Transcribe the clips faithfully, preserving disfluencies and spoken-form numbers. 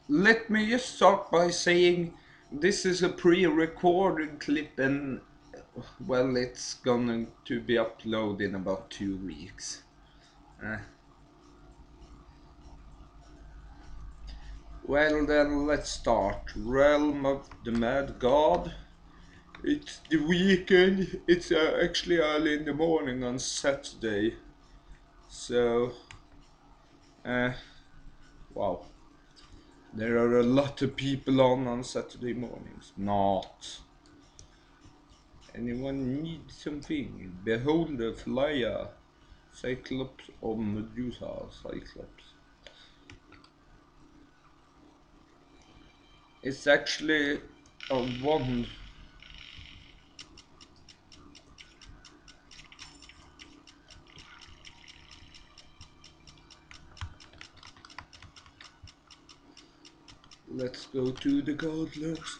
Let me just start by saying this is a pre-recorded clip and well, it's going to be uploaded in about two weeks. Uh, well then, let's start. Realm of the Mad God. It's the weekend. It's uh, actually early in the morning on Saturday. So, uh, wow. There are a lot of people on on Saturday mornings. Not. Anyone need something? Behold the flyer. Cyclops or Medusa? Cyclops. It's actually a wand. Let's go to the godless.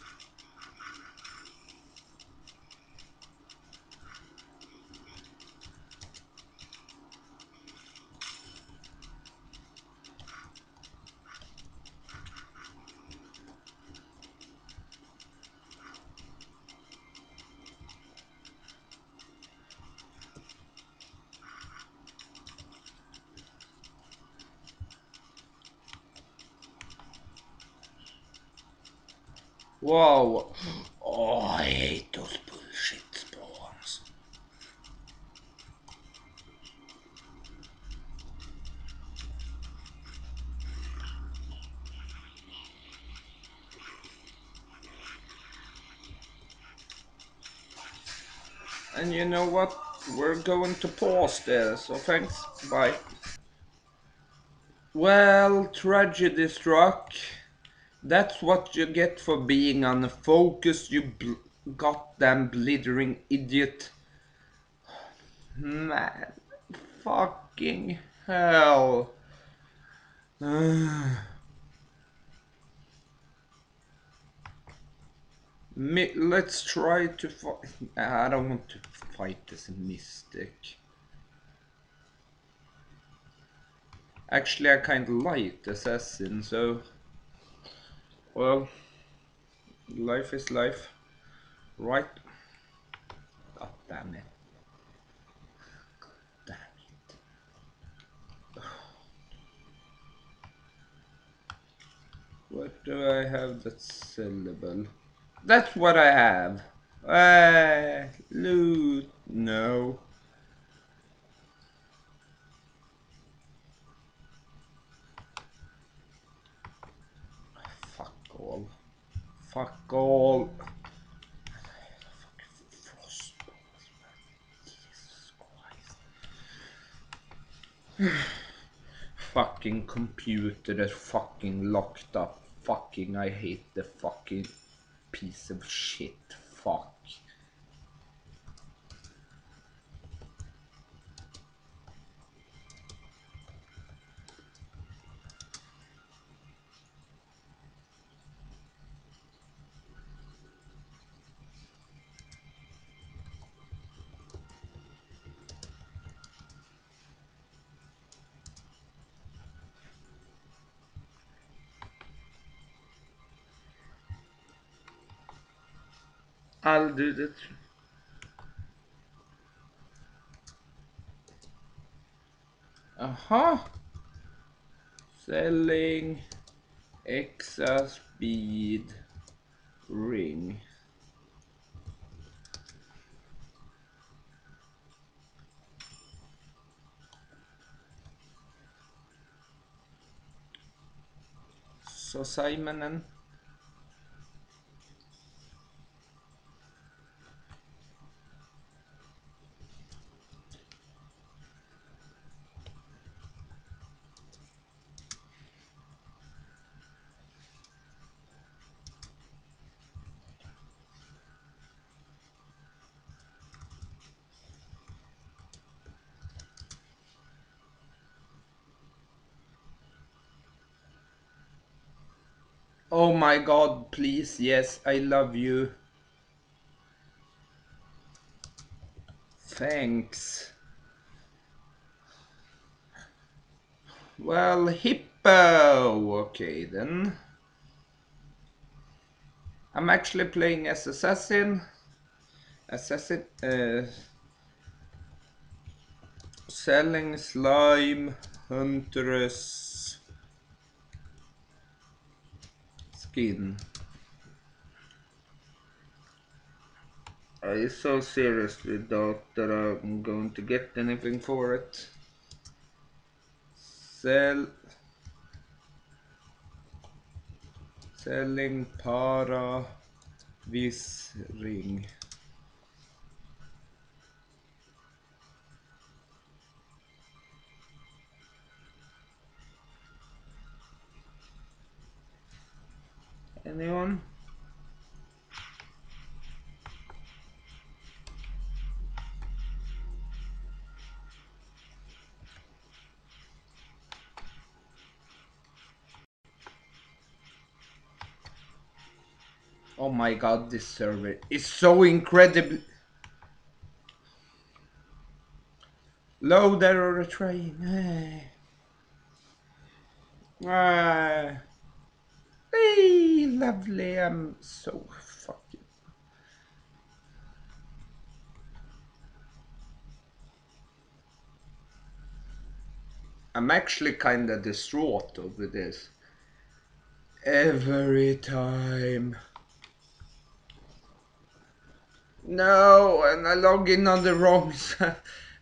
Wow. Oh, I hate those bullshit spawns. And you know what? We're going to pause there, so thanks. Bye. Well, tragedy struck. That's what you get for being unfocused, you bl- goddamn blithering idiot. Man, fucking hell. Mi- Let's try to fight. I don't want to fight this mystic. Actually, I kind of like assassin, so well, life is life, right? God damn it! Damn it! What do I have that's sellable? That's what I have. Uh, loot. No. Fuck all. Fuck all. Frostballs, man. Jesus Christ. Fucking computer that's fucking locked up. Fucking, I hate the fucking piece of shit. Fuck. I'll do that. Uh-huh. Selling Exa speed ring. Så Simonen. Oh my god, please, yes, I love you. Thanks. Well, hippo. Okay then. I'm actually playing as assassin. Assassin. Uh, selling slime huntress skin. I so seriously doubt that I'm going to get anything for it. Sell. Selling para vis ring. Anyone? Oh my god, this server is so incredible. Loader or a train. Ah. Hey, lovely. I'm so fucking. I'm actually kinda distraught over this. Every time. No, and I log in on the wrong side.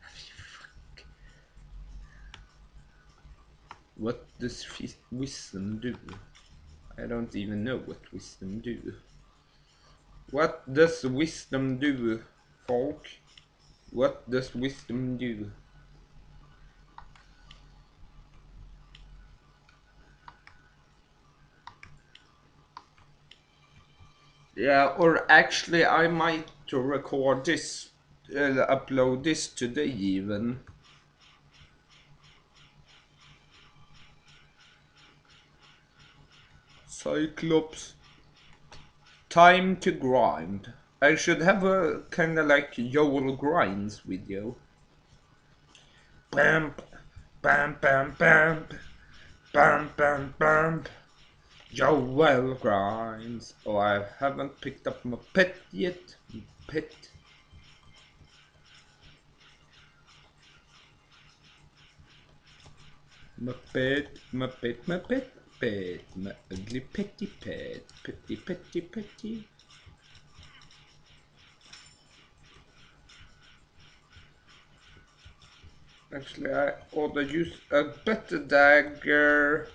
What does wisdom do? I don't even know what wisdom do. What does wisdom do, folk? What does wisdom do? Yeah, or actually I might record this, uh, upload this today even. Cyclops. Time to grind. I should have a kinda like Joel Grinds video. Bam, bam, bam, bam, bam, bam, bam. Joel Grinds. Oh, I haven't picked up my pet yet. Pet. My pet, my pet, my pet, pet, my ugly petty pet, petty, petty, petty. Actually, I ought to use a better dagger.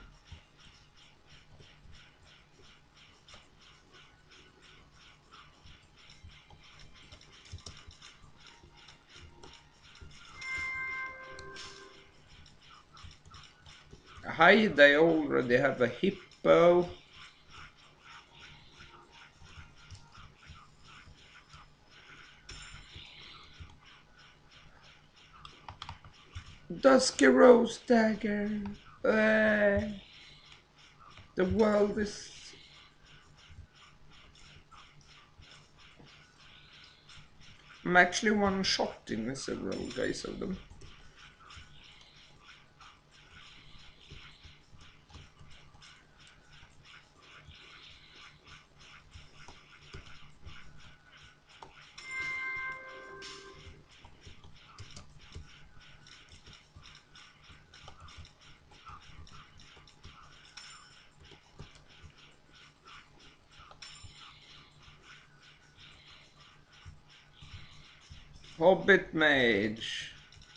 Hi, they already have a hippo. Dusky Rose dagger. Uh, the world is. I'm actually one-shotting several guys of them. Hobbit mage.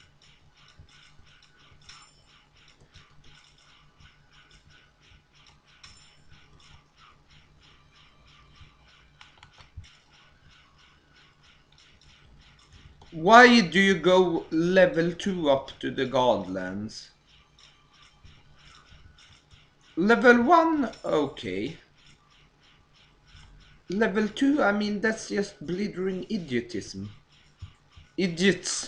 Why do you go level two up to the Godlands? Level one? Okay. Level two? I mean, that's just blithering idiotism. Idiots.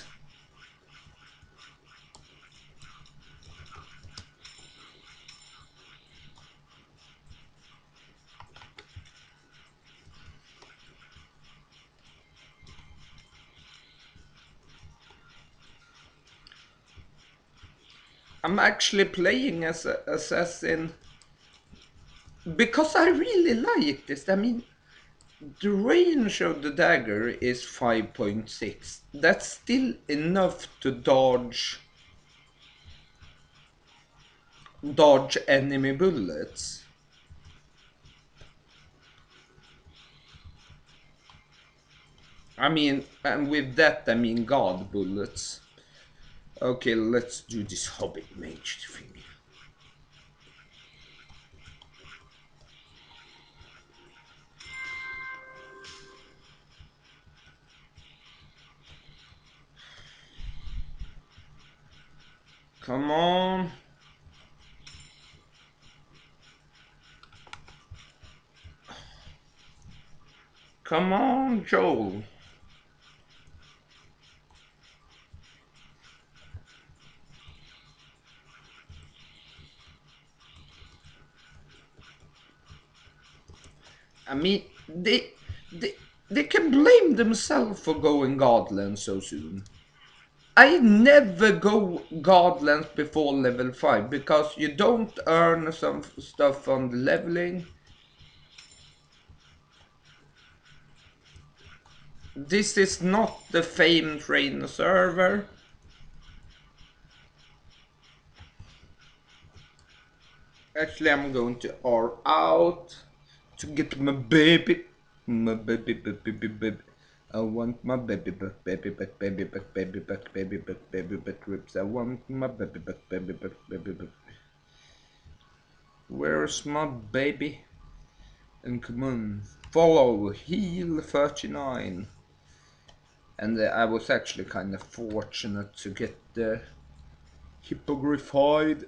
I'm actually playing as an assassin because I really like this. I mean, the range of the dagger is five point six. That's still enough to dodge dodge enemy bullets. I mean, and with that I mean god bullets. Okay, let's do this Hobbit mage thing. Come on. Come on, Joel. I mean, they, they, they can blame themselves for going Godland so soon. I never go Godlands before level five because you don't earn some stuff on the leveling. This is not the Fame Train server. Actually, I'm going to R out to get my baby. My baby, baby, baby, baby. I want my baby back, baby back, baby back, baby back, baby back, baby back ribs. I want my baby back, baby back, baby back. Where's my baby? And come on, follow, heal thirty-nine. And uh, I was actually kind of fortunate to get the hippogriffide.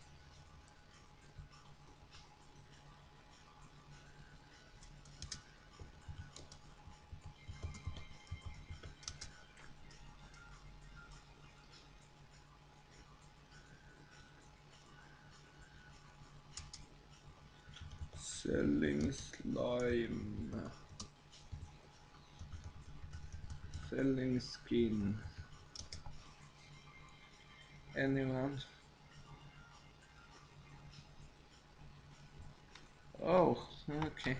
Selling slime. Selling skin. Anyone? Oh, okay.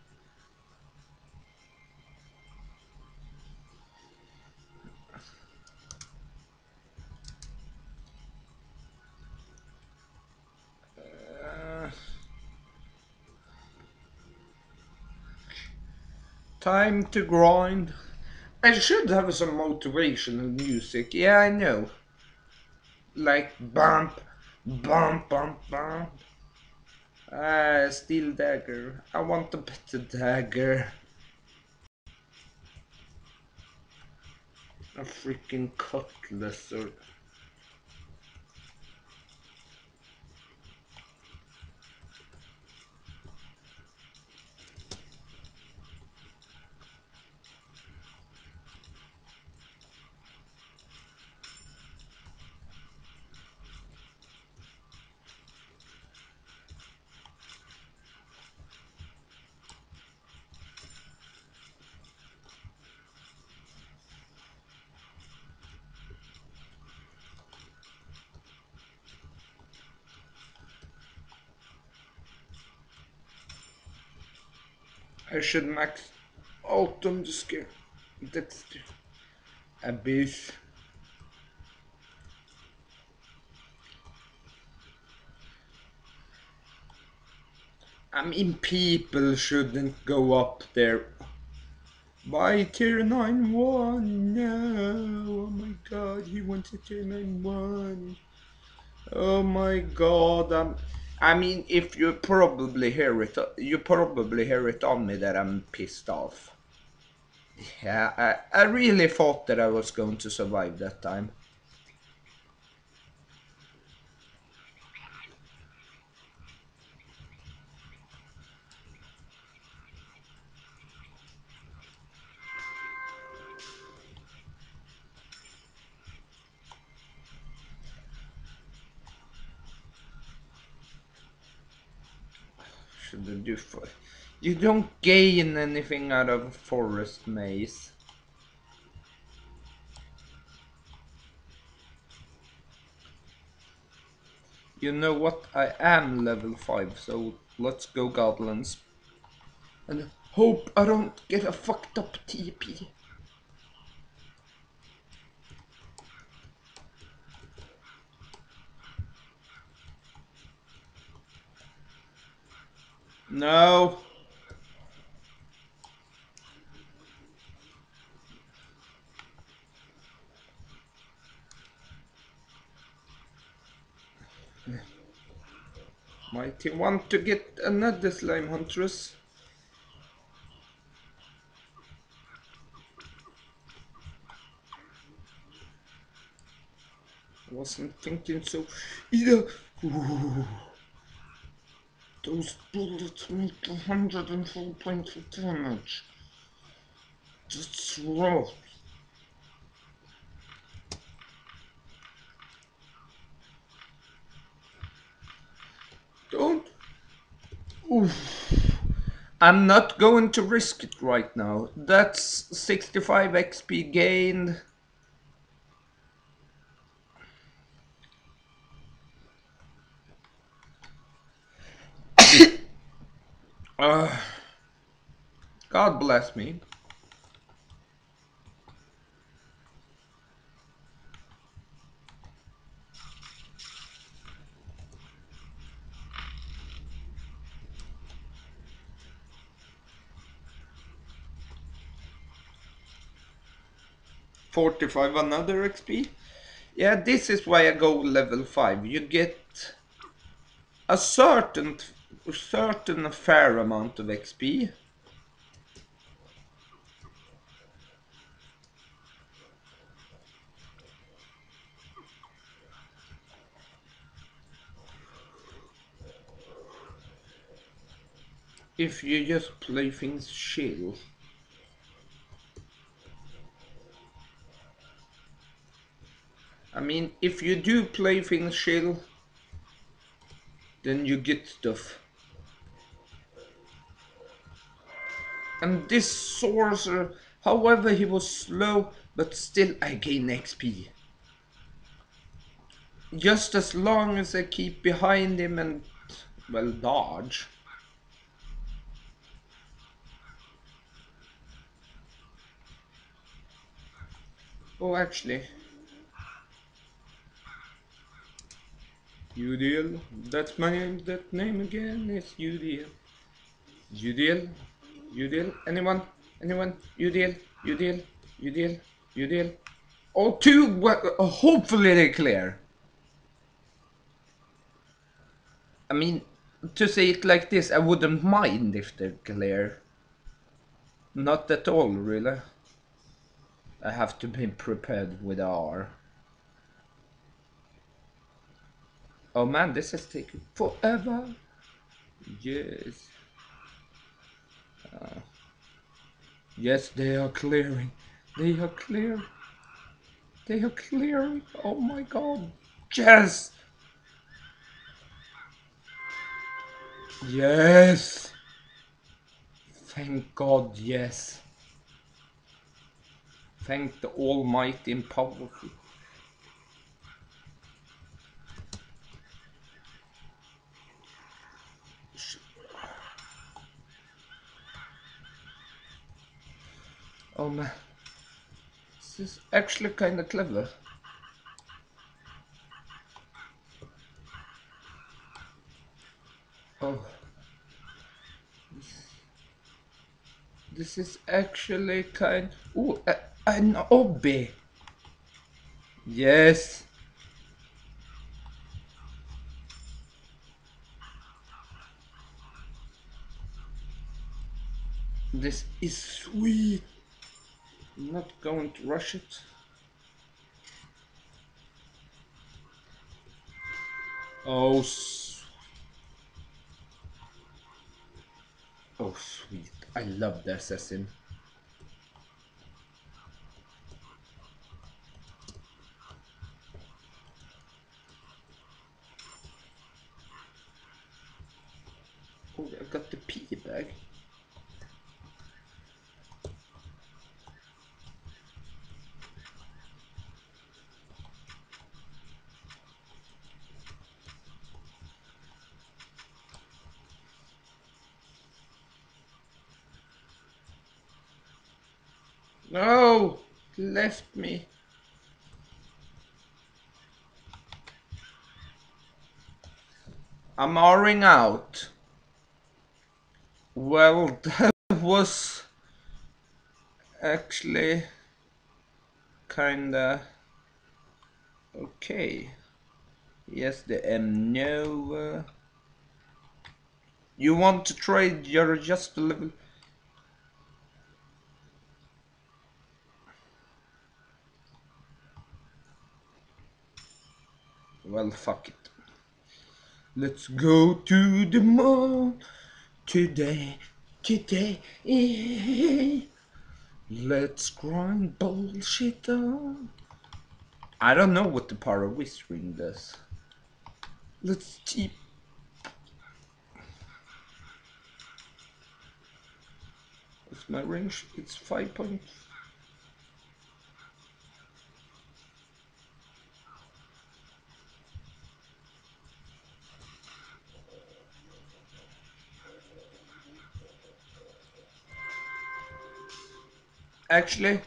Uh, time to grind. I should have some motivational music. Yeah, I know. Like bump, bump, bump, bump. Ah, steel dagger. I want a better dagger. A freaking cutlass or... I should max autumn the skill. That's the abyss. I mean, people shouldn't go up there. By tier nine one, no, oh my god, he wants a tier nine one. Oh my god, I'm, I mean, if you probably hear it, you probably hear it on me that I'm pissed off. Yeah, I, I really thought that I was going to survive that time. Should I do for... You don't gain anything out of forest maze. You know what? I am level five, so let's go goblins. And Hope I don't get a fucked up T P. No. Might he want to get another Slime Huntress? Wasn't thinking so either. Ooh. Those bullets make one hundred four points of damage. That's rough. Don't. Oof. I'm not going to risk it right now. That's sixty-five X P gained. uh, God bless me. forty-five another X P. Yeah, this is why I go level five. You get a certain certain fair amount of X P. If you just play things chill. I mean, if you do play things chill, then you get stuff. And this sorcerer, however, he was slow, but still I gain X P. Just as long as I keep behind him and, well, dodge. Oh, actually. Udiel, that's my name, that name again is Udiel. Udiel, Udiel, anyone, anyone, Udiel, Udiel, Udiel, Udiel. Oh, two, well, uh, hopefully they clear. I mean, to say it like this, I wouldn't mind if they clear. Not at all, really. I have to be prepared with R. Oh man, this has taken forever. Yes. Uh, yes, they are clearing. They are clear. They are clearing. Oh my god. Yes. Yes. Thank God, yes. Thank the Almighty and powerful. Oh man. This is actually kind of clever. Oh. This is actually kind... Ooh, uh, an obby. Yes. This is sweet. I'm not going to rush it. Oh, oh sweet. I love the assassin. Oh, I got the piggy bag. No! Left me. I'm R-ing out. Well, that was actually kinda okay. Yes, the M Nova. You want to trade your just a level? Well, fuck it. Let's go to the moon today, today. Let's grind bullshit on. I don't know what the power of whispering does. Let's keep. What's my range? It's five point. Actually,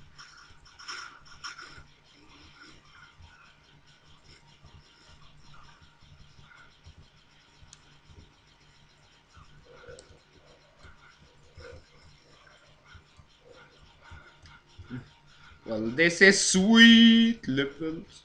well, this is sweet levels.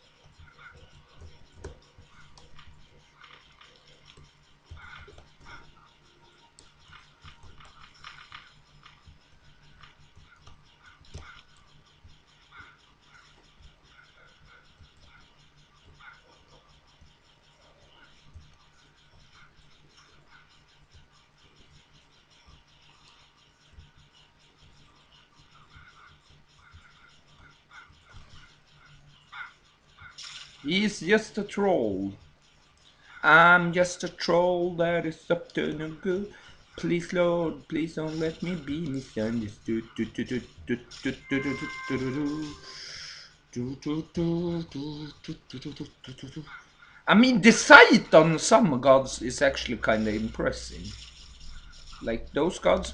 He's just a troll. I'm just a troll that is up to no good. Please, Lord, please don't let me be misunderstood. Do, do, do, do, do, do, do, do, do, do. Do, do, do, do, do, do, do, do, do, do. I mean, the sight on some gods is actually kind of impressive. Like those gods.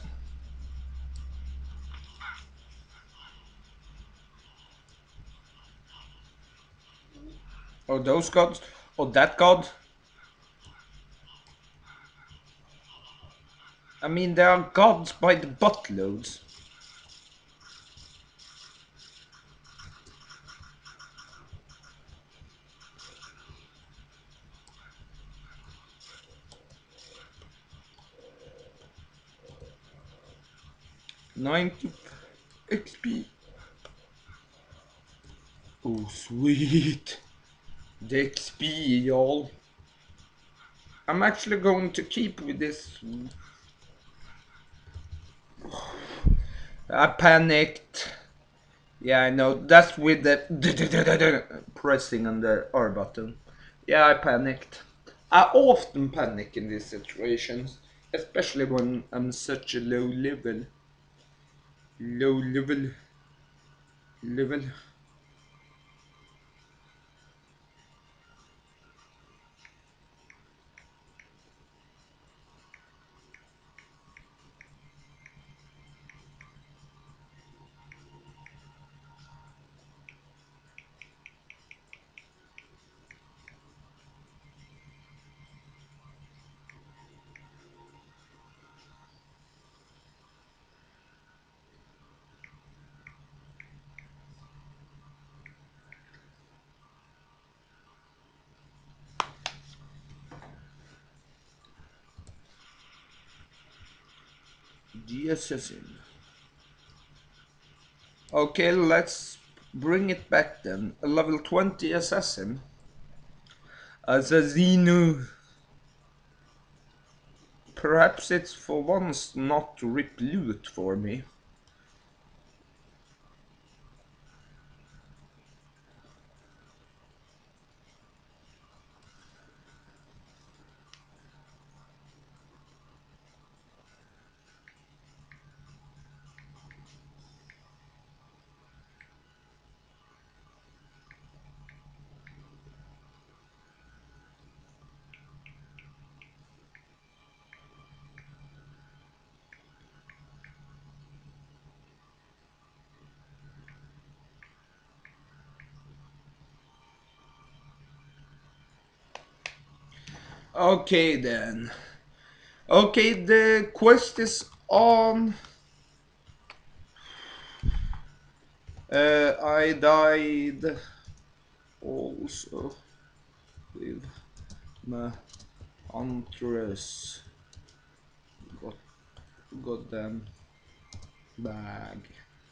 Or those gods. Or that god. I mean, there are gods by the buttloads. ninety X P. Oh, sweet. The X P, y'all. I'm actually going to keep with this. I panicked. Yeah, I know. That's with the pressing on the R button. Yeah, I panicked. I often panic in these situations, especially when I'm such a low level. Low level. Level. The assassin. Okay, let's bring it back then. A level twenty assassin. Assassino. Perhaps it's for once not to rip loot for me. Okay then. Okay, the quest is on. Uh, I died also with my huntress. Got goddamn bag.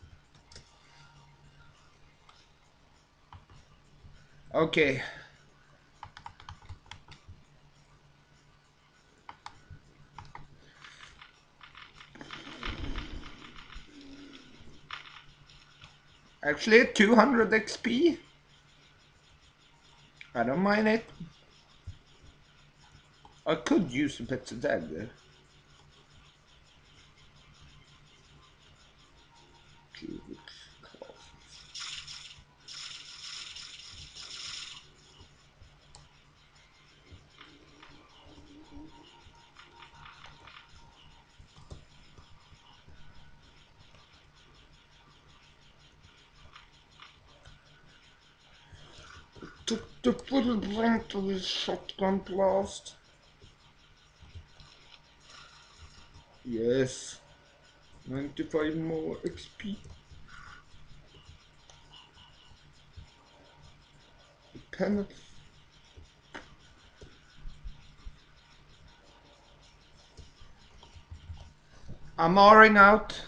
Okay. Actually, two hundred X P. I don't mind it. I could use a better dagger. Took the full brunt of his shotgun blast. Yes. ninety-five more X P. Pen. I'm R'ing out.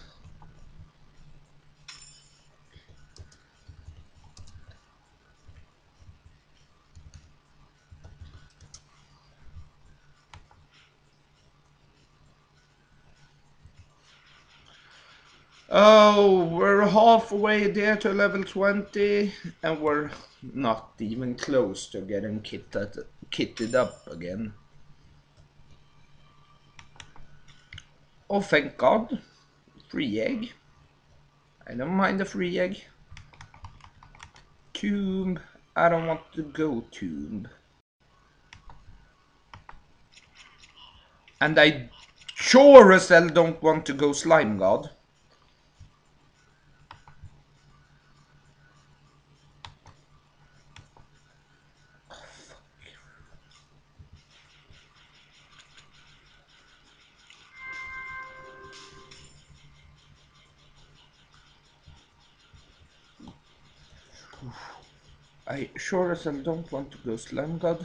Oh, we're halfway there to level twenty, and we're not even close to getting kitted, kitted up again. Oh, thank God. Free egg. I don't mind the free egg. Tomb. I don't want to go tomb. And I sure as hell don't want to go slime god. I sure as hell don't want to go slime god.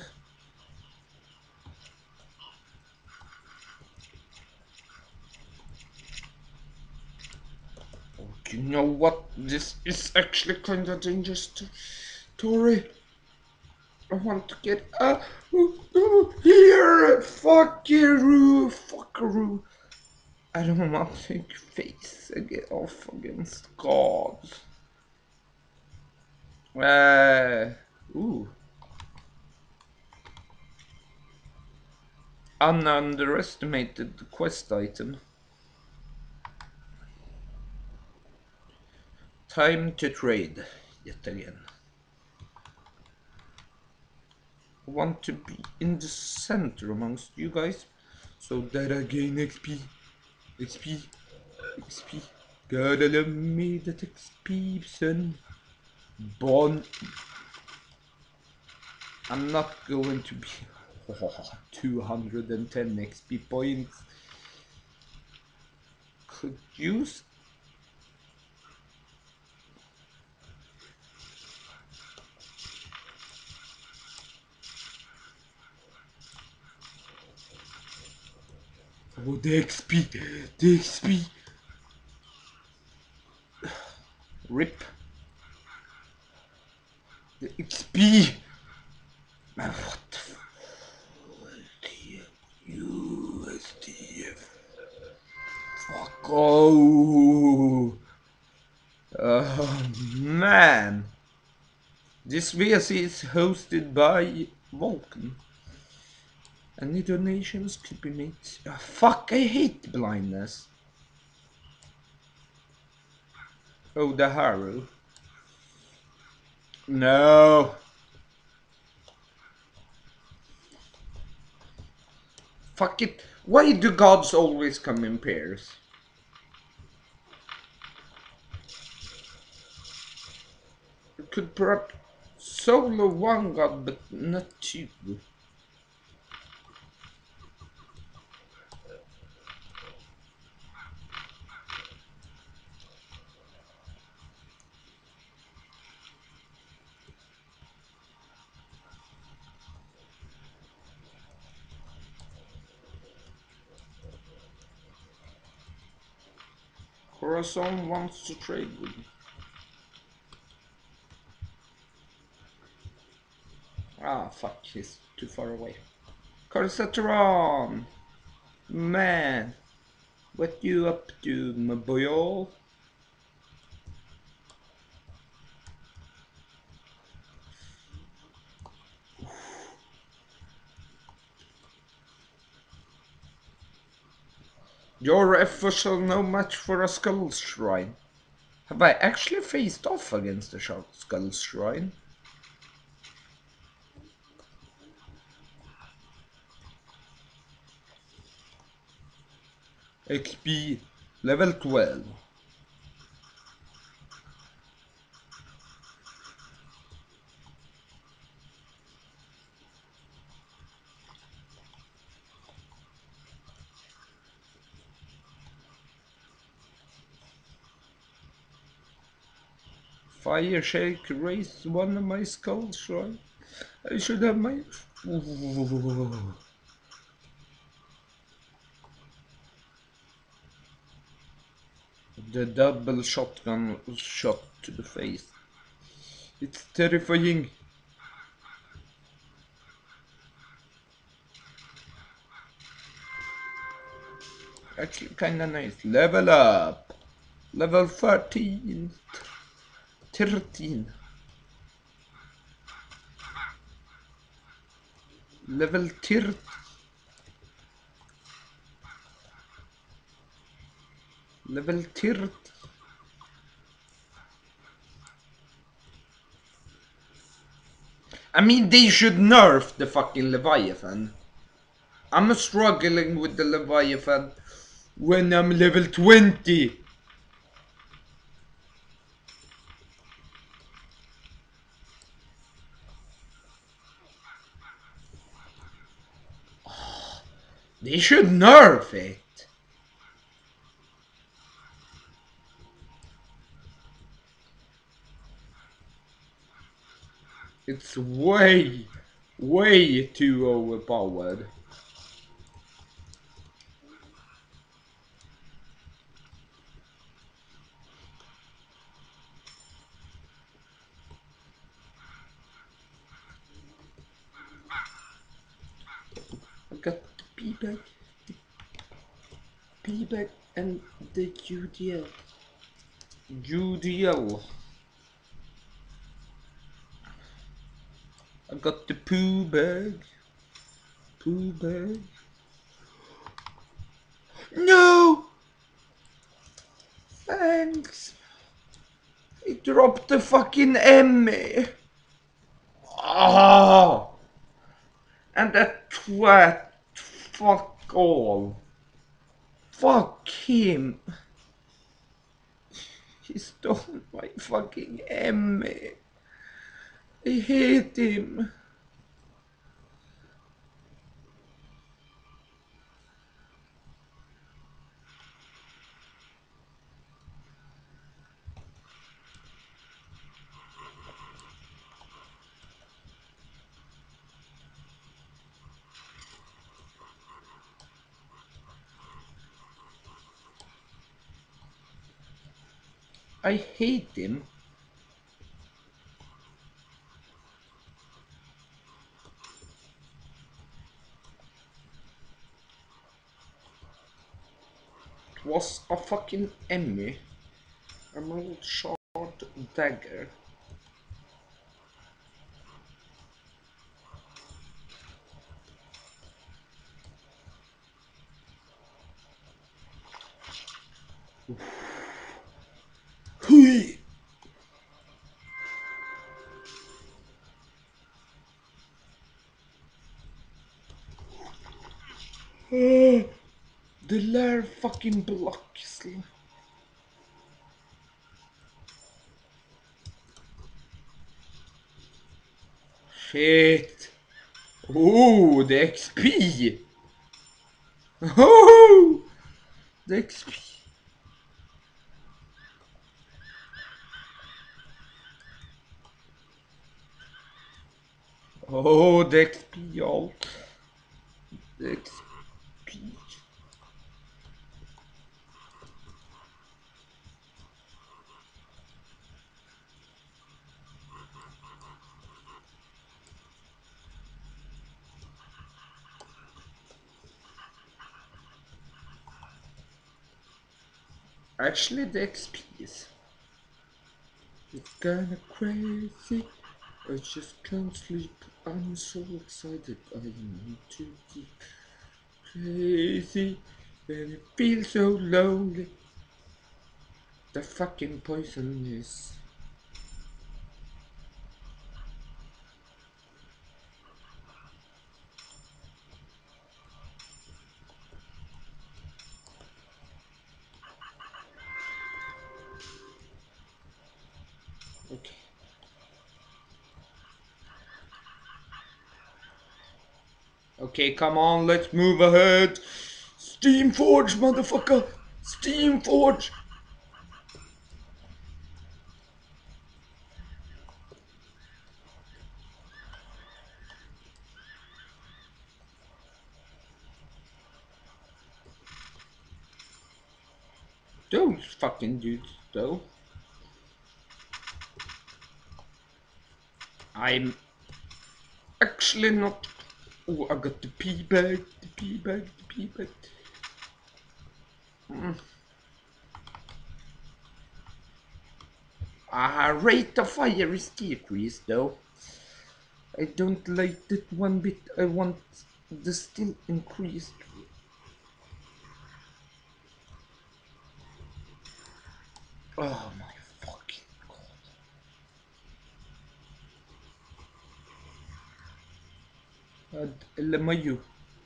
Oh, you know what? This is actually kind of dangerous, Tori. I want to get uh, ooh, ooh, here. Fuck you, fuckaroo. I don't want to take face get off against God. Uh, ooh. Ununderestimated quest item. Time to trade yet again. I want to be in the center amongst you guys so that I gain X P. X P. X P. Gotta love me that X P, son. Bon. I'm not going to be oh, two hundred ten X P points. Could use. Oh, the X P. The X P. Rip. The X P. Man, what the f- U S D F. Fuck. Oh. Oh, man. This V S C is hosted by Vulcan. Any donations could be made. Oh, fuck, I hate blindness. Oh, the Haru. No. Fuck it. Why do gods always come in pairs? You could perhaps solo one god, but not two. Corazon wants to trade with me. Ah, fuck, he's too far away. Corsatron! Man, what you up to, my boy? Your efforts are no match for a Skull Shrine. Have I actually faced off against the Skull Shrine? X P level twelve. Fire Shake raised one of my Skull Shrine. I should have my... The double shotgun shot to the face. It's terrifying. Actually kinda nice. Level up. Level thirteen. thirteen. Level thirteen. Level thirteen. I mean, they should nerf the fucking Leviathan. I'm struggling with the Leviathan when I'm level twenty. They should nerf it. It's way, way too overpowered. I got the P-Bag, the P-Bag and the U D L. U D L. I got the poo bag. Poo bag. No! Thanks. He dropped the fucking Emmy. Ah! And that twat. Fuck all. Fuck him. He stole my fucking Emmy. I hate him. I hate him. It was a fucking Emmy. Emerald shard dagger. Hui! The lair fucking blocks. Shit. Oh, the X P. Oh, the X P. Oh, the X P, y'all. The X P. Actually, the X P is. It's kinda crazy. I just can't sleep. I'm so excited. I'm too deep. Crazy. And it feels so lonely. The fucking poison is. Okay. Okay, come on, let's move ahead. Steamforge, motherfucker! Steamforge! Those fucking dudes, though. I'm actually not. Oh, I got the pee bag, the pee bag, the pee bag. Mm. Ah, rate of fire is decreased, though. I don't like that one bit. I want the still increased. Oh my fucking god. L M U.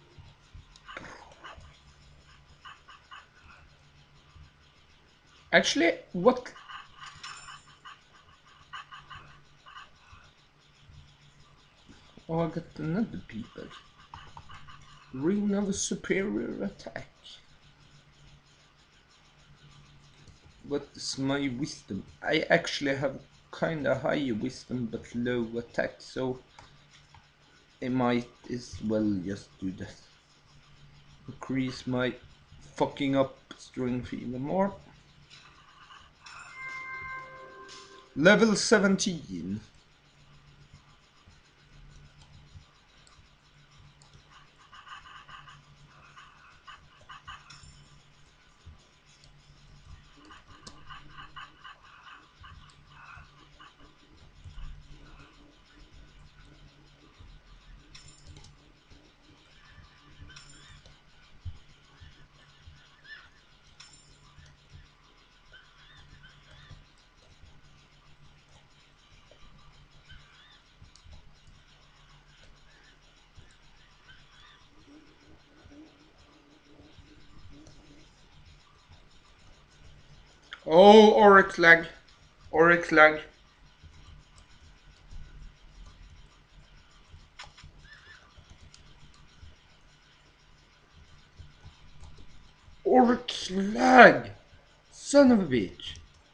Actually, what? Oh, I got another people. Ring of superior attack. What is my wisdom? I actually have kinda high wisdom but low attack, so I might as well just do that. Increase my fucking up strength even more. Level seventeen. Oh, Oryx lag. Oryx lag. Oryx lag. Son of a bitch.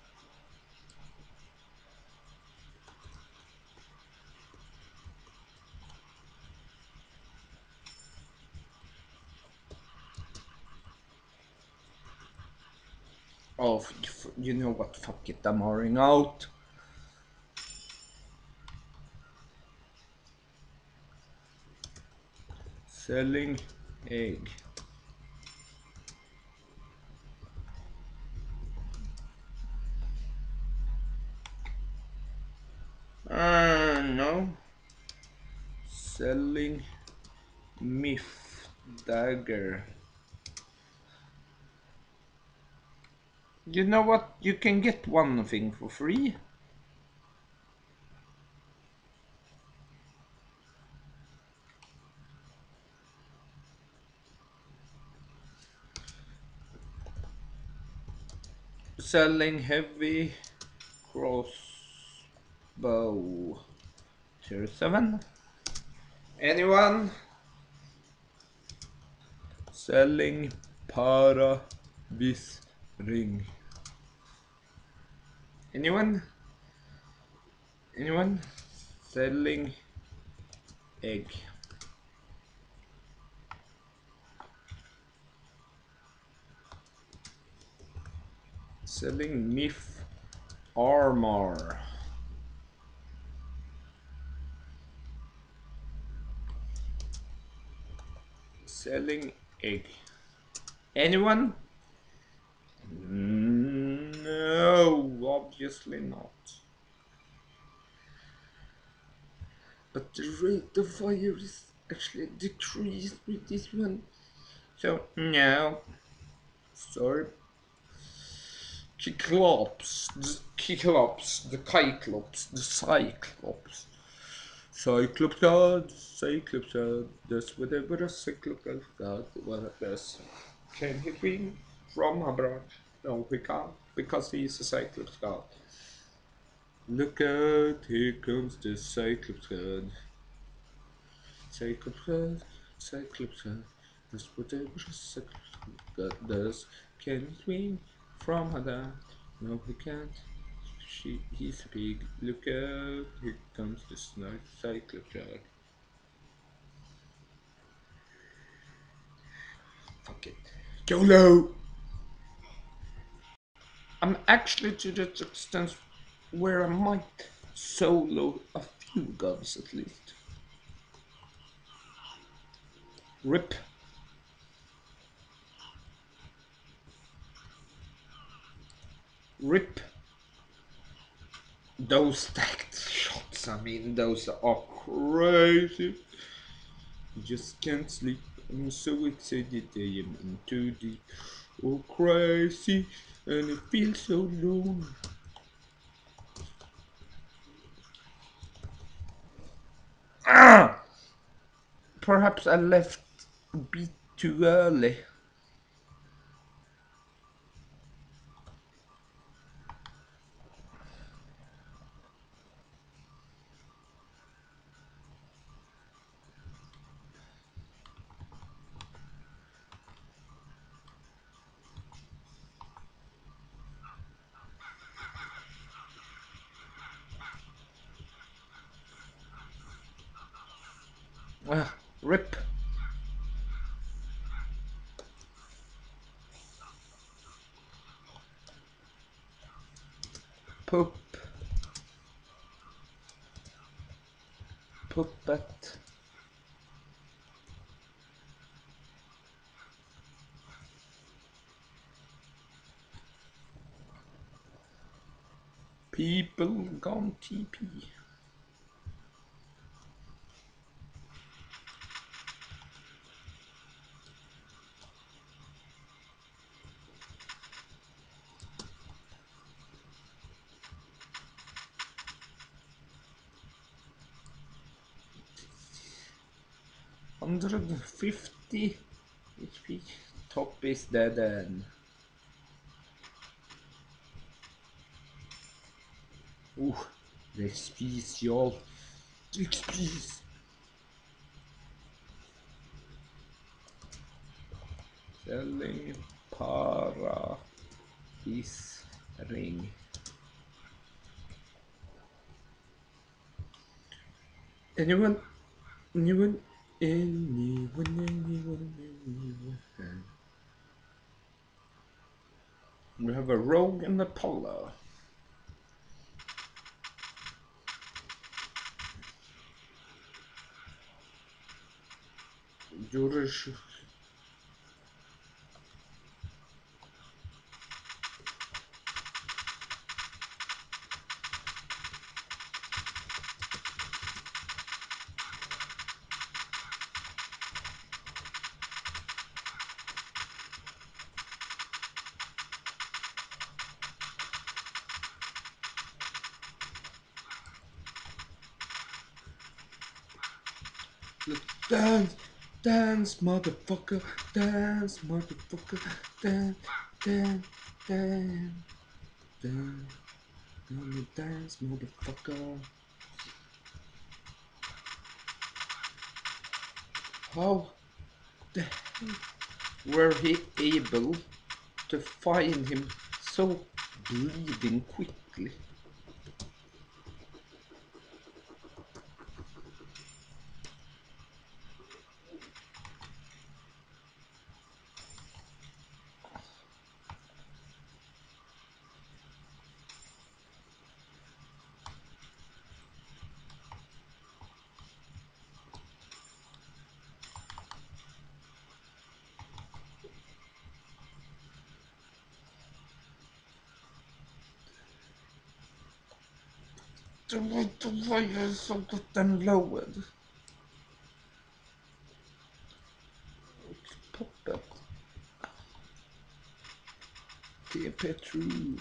Oh, you know what? Fuck it, I'm hurrying out. Selling egg. Uh, no. Selling myth dagger. You know what? You can get one thing for free. Selling heavy crossbow. Tier seven. Anyone? Selling para vis ring. Anyone? Anyone? Selling egg. Selling myth armor. Selling egg. Anyone? obviously not. But the rate of fire is actually decreased with this one. So, no. Sorry. Cyclops, the Cyclops, the Cyclops, the Cyclops. Cyclops God, Cyclops God, does whatever a Cyclops God well, does. Can he win from abroad? No, he can't, because he is a Cyclops God. Look out, here comes the Cyclops God. Cyclops God, Cyclops God, does whatever a Cyclops God does. Can he win from abroad? No, he can't. She, he's a pig. Look out, here comes the snow Cyclops God. Fuck it. YOLO! I'm actually to that extent where I might solo a few gods at least. Rip. Rip. Those stacked shots, I mean, those are crazy. Just can't sleep. I'm so excited, I am in too deep. Oh, crazy, and it feels so long. Ah! Perhaps I left a bit too early. Ah, rip. Poop. Puppet. People gone T P. one hundred fifty H P. Top is dead end. Ooh, the special. X Ps. Selling para is ring. Anyone? Anyone? Anyone? Anyone? Anyone? We have a rogue and a polar. George. Dance, dance, motherfucker, dance, motherfucker, dance, dance, dance, dance, gonna dance, motherfucker. How the hell were he able to find him so bleeding quickly? Why is so goddamn lowered? Pop it. T P through.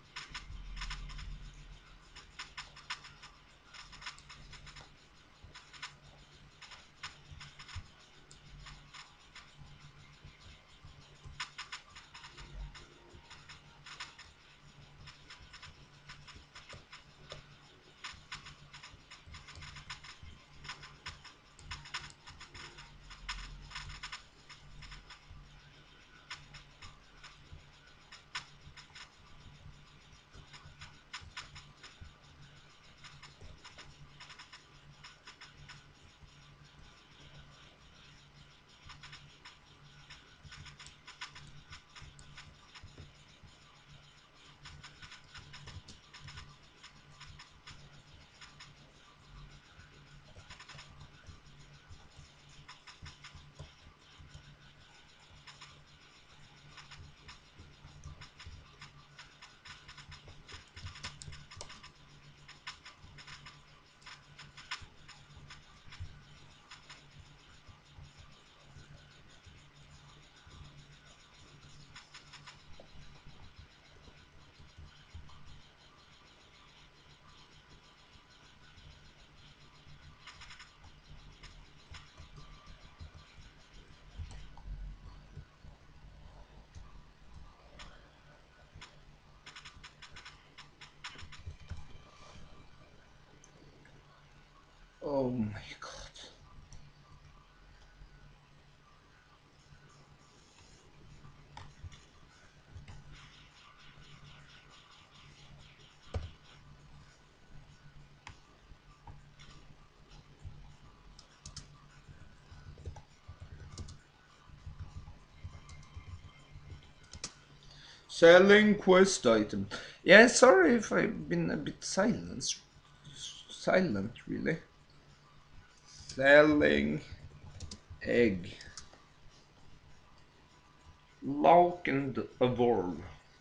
Oh my god. Selling quest item. Yeah, sorry if I've been a bit silent. Silent, really. Selling egg. Lauk and evolve.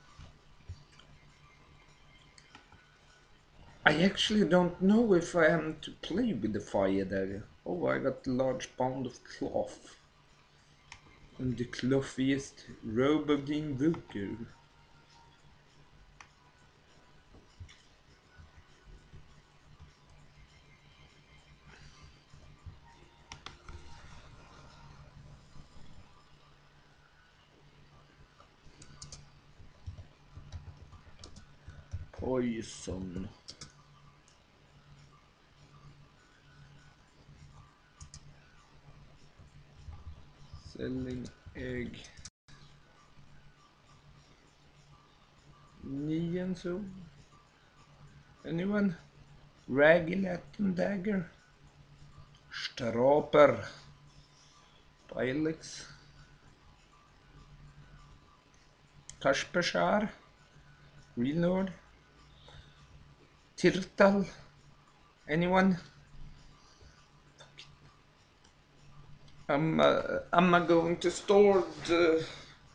I actually don't know if I am to play with the fire there. Oh, I got a large pound of cloth. And the clothiest robe of the invoker. Poison. Selling egg. Neon so. Anyone? Ragilat and dagger. Straper. Pilex. Kashpeshar. Reload. Tirtal. Anyone? I'm uh, am I going to store the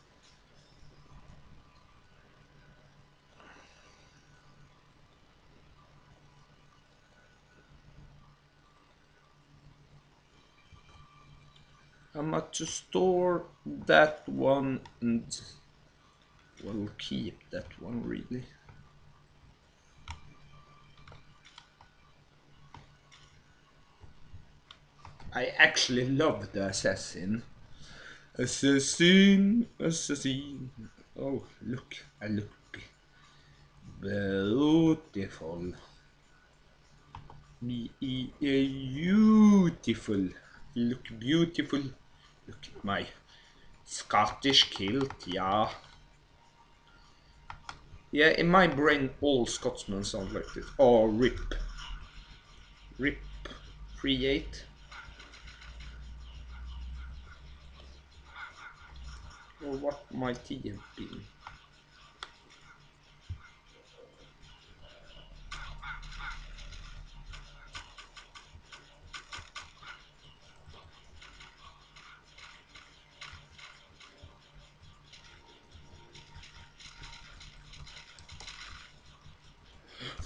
I'm going to store that one and we'll keep that one really. I actually love the assassin. Assassin, assassin. Oh, look, I look beautiful. Beautiful. Look beautiful. Look at my Scottish kilt, yeah. Yeah, in my brain, all Scotsmen sound like this. Oh, rip. Rip. Create. Or what might he have been?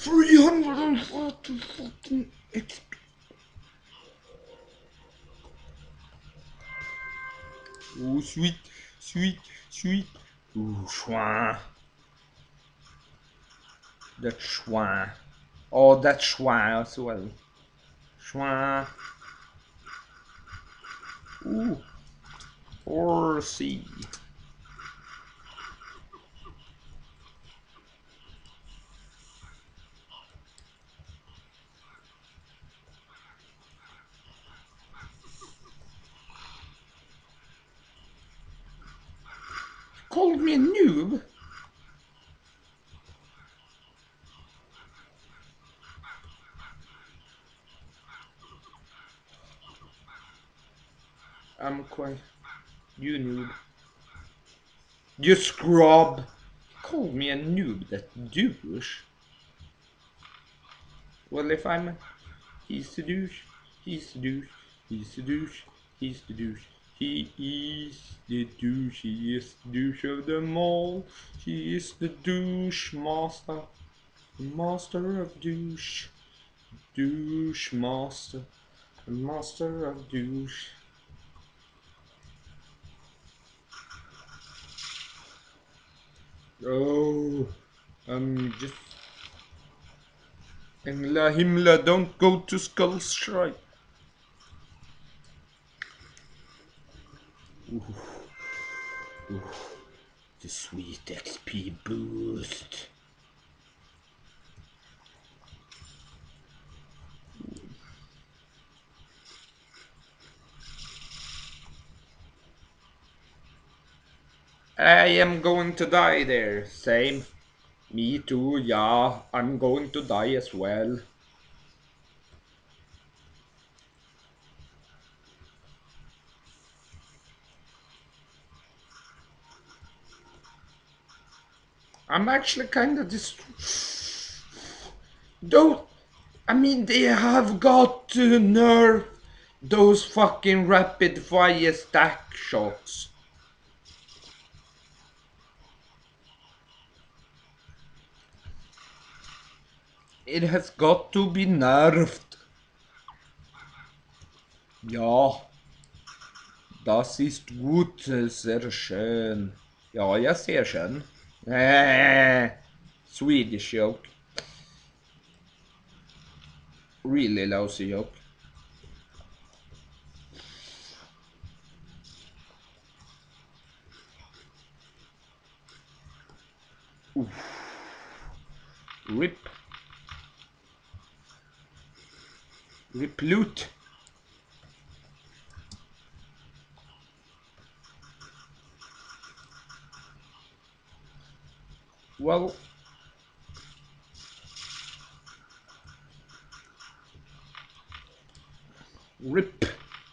three hundred forty fucking X P. Oh, sweet, sweet, sweet. Ooh, schwa. That's schwa. Oh, that's schwa as well. Schwa. Ooh. Horsey. Called me a noob? I'm quite... You noob. You scrub. Called me a noob, that douche. Well, if I'm... He's the douche. He's the douche. He's the douche. He's the douche. He is the douche. He is the douche of them all. He is the douche master. The master of douche. Douche master. The master of douche. Oh, I'm just... Engla Himmler, don't go to Skull's Shrine. Ooh. Ooh. The sweet X P boost. I am going to die there. Same. Me too, yeah. I'm going to die as well. I'm actually kind of dis... Don't... I mean, they have got to nerf those fucking rapid fire stack shots. It has got to be nerfed. Ja. Das ist gut, sehr schön. Ja, ja, sehr schön. Äh, Swedish joke. Really lousy joke. Oof. Rip. Rip loot. Well, rip.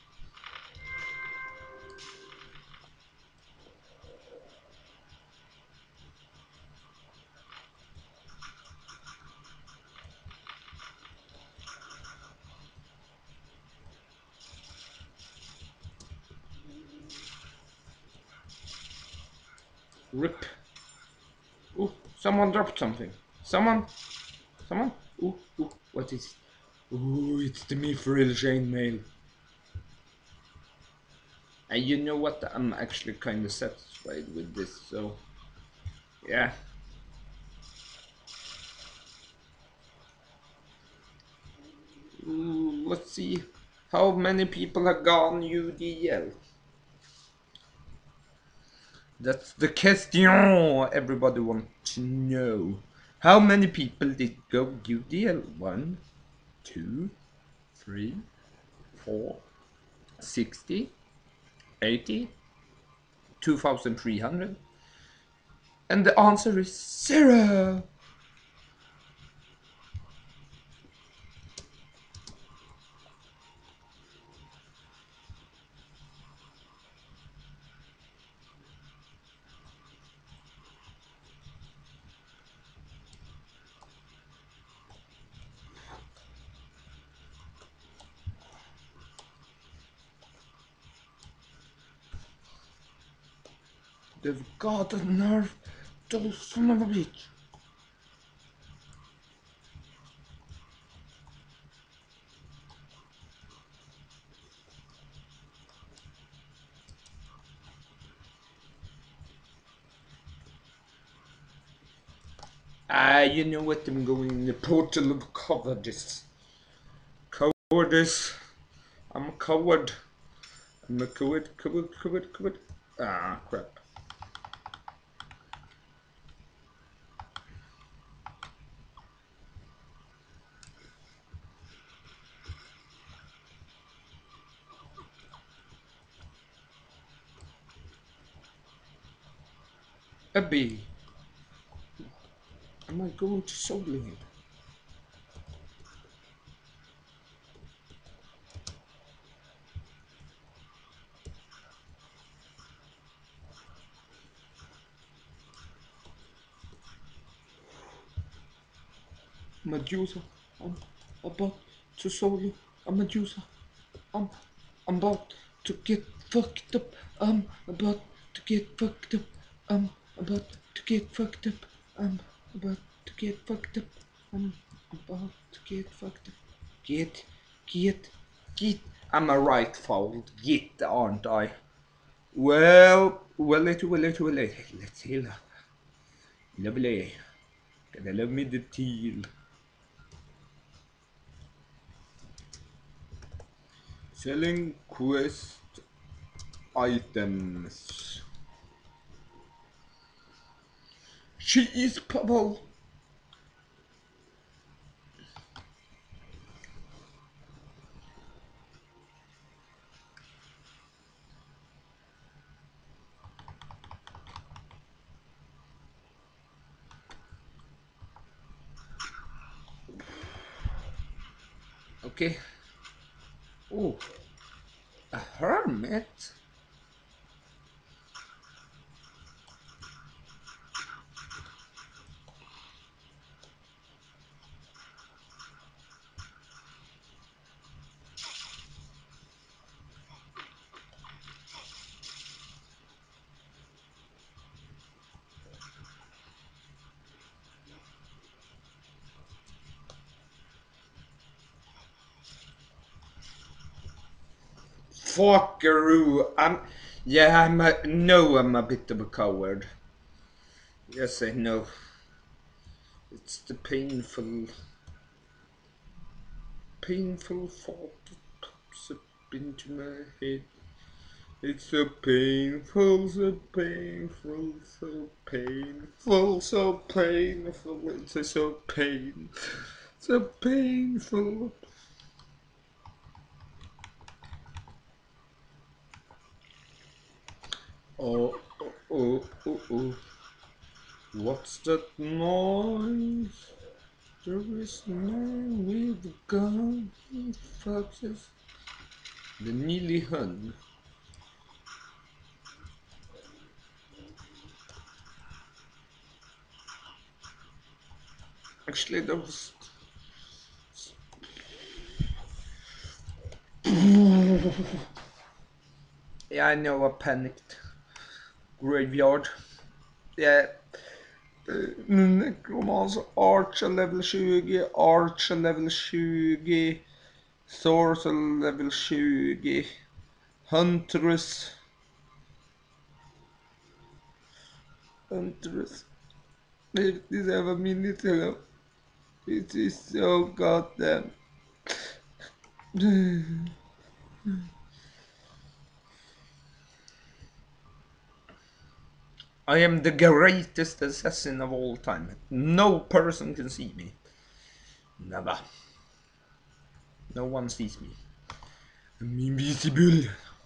Rip. Ooh, someone dropped something. Someone. Someone. Ooh, ooh, what is it? Ooh, it's the Mithril chainmail. And you know what? I'm actually kind of satisfied with this, so... Yeah. Ooh, let's see. How many people have gone U D L? That's the question everybody wants to know. How many people did go U D L? One, two, three, four, sixty, eighty, two thousand three hundred? And the answer is zero. They've got a nerve, those son of a bitch. Ah, you know what? I'm going in the portal of cowardice. Cowardice. I'm a coward. I'm a coward, coward, coward, coward. Ah, crap. A bee. Am I going to Solingen? Medusa. I'm about to solo a Medusa. I'm, I'm about to get fucked up. I'm about to get fucked up. I'm about to get fucked up. I'm about to get fucked up. I'm about to get fucked up. Get, get, get. I'm a right foul git, aren't I? Well, well, it, well, it, well, it. Let's heal up. Lovely. Gonna love me the teal. Selling quest items. She is purple. Okay. Oh, a hermit. Fuckaroo. I'm. Yeah, I'm a. No, I'm a bit of a coward. Yes, I know. It's the painful. Painful thought that pops up into my head. It's so painful, so painful, so painful, so painful. It's so pain, so painful. Oh, oh, oh, oh, oh. What's that noise? There is no with the gun. Foxes. The Neely Hun. Actually, that was. Yeah, I know, I panicked. Graveyard. Yeah. Necromancer, Archer level twenty, Archer level twenty, Sorcerer level twenty, Huntress, Huntress, fifty-seven minutes ago. It is so goddamn. I am the greatest assassin of all time. No person can see me. Never. No one sees me. I'm invisible.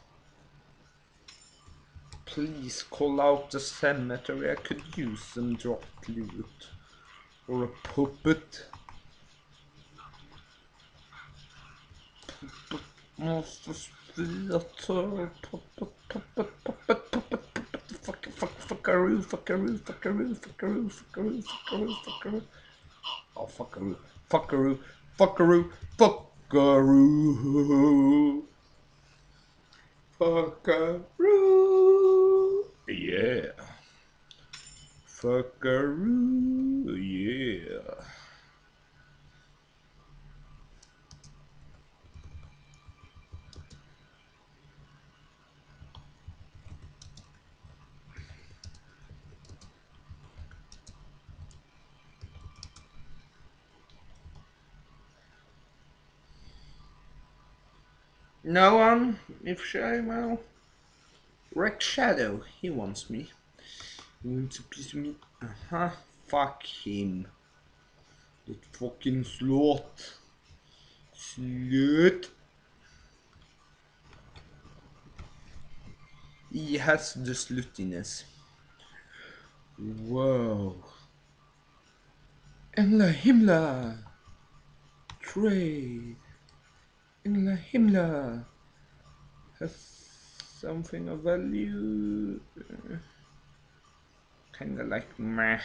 Please call out the cemetery. I could use some dropped loot. Or a puppet. Puppet. Monsters theater. Puppet, puppet, puppet, puppet, puppet. Fuck, fuck, fuckaroo, fuckaroo, fuckaroo, fuckaroo, fuckaroo, fuckaroo, fuckaroo. Oh, fuckaroo, fuckaroo, fuckaroo, fuckaroo. Fuckaroo. Yeah. Fuckaroo. Yeah. No one, if shy, well, Rex Shadow, he wants me. He wants a piece of me. Uh-huh, fuck him. That fucking slut. Slut. He has the sluttiness. Whoa. Engla Himmler. Trade. Engla Himmler. Has something of value. Kinda like meh.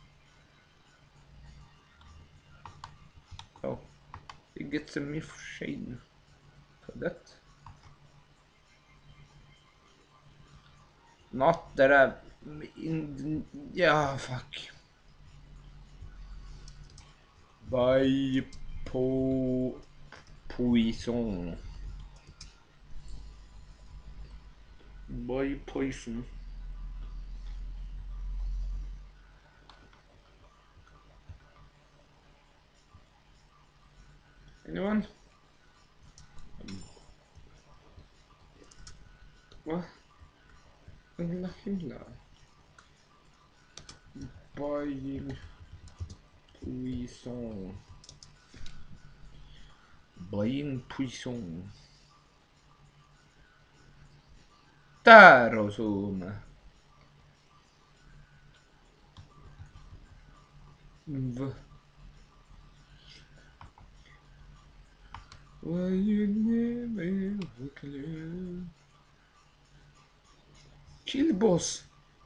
Oh. He gets a myth shade for that. Not that I've in yeah fuck. By po poison. By poison. Anyone? What? Engla Himmler. Buying poison. Buying poison. Där och zoom. V. Why you never clear? Kill boss.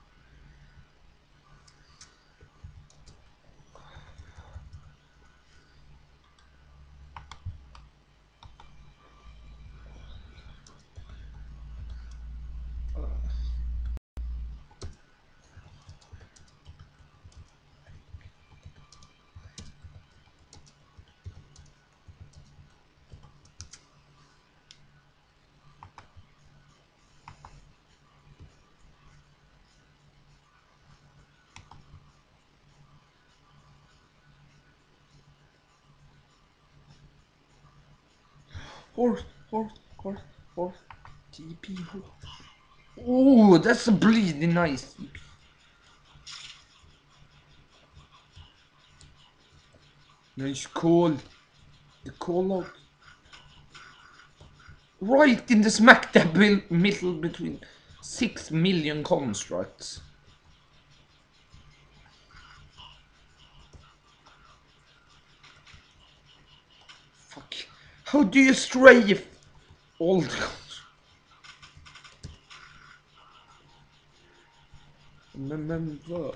Horse, horse, horse, horse. T P horse. Oh, that's a bleeding nice T P. Nice call. The call out. Right in the smack dab middle between six million constructs. Fuck. How do you strafe all the remember?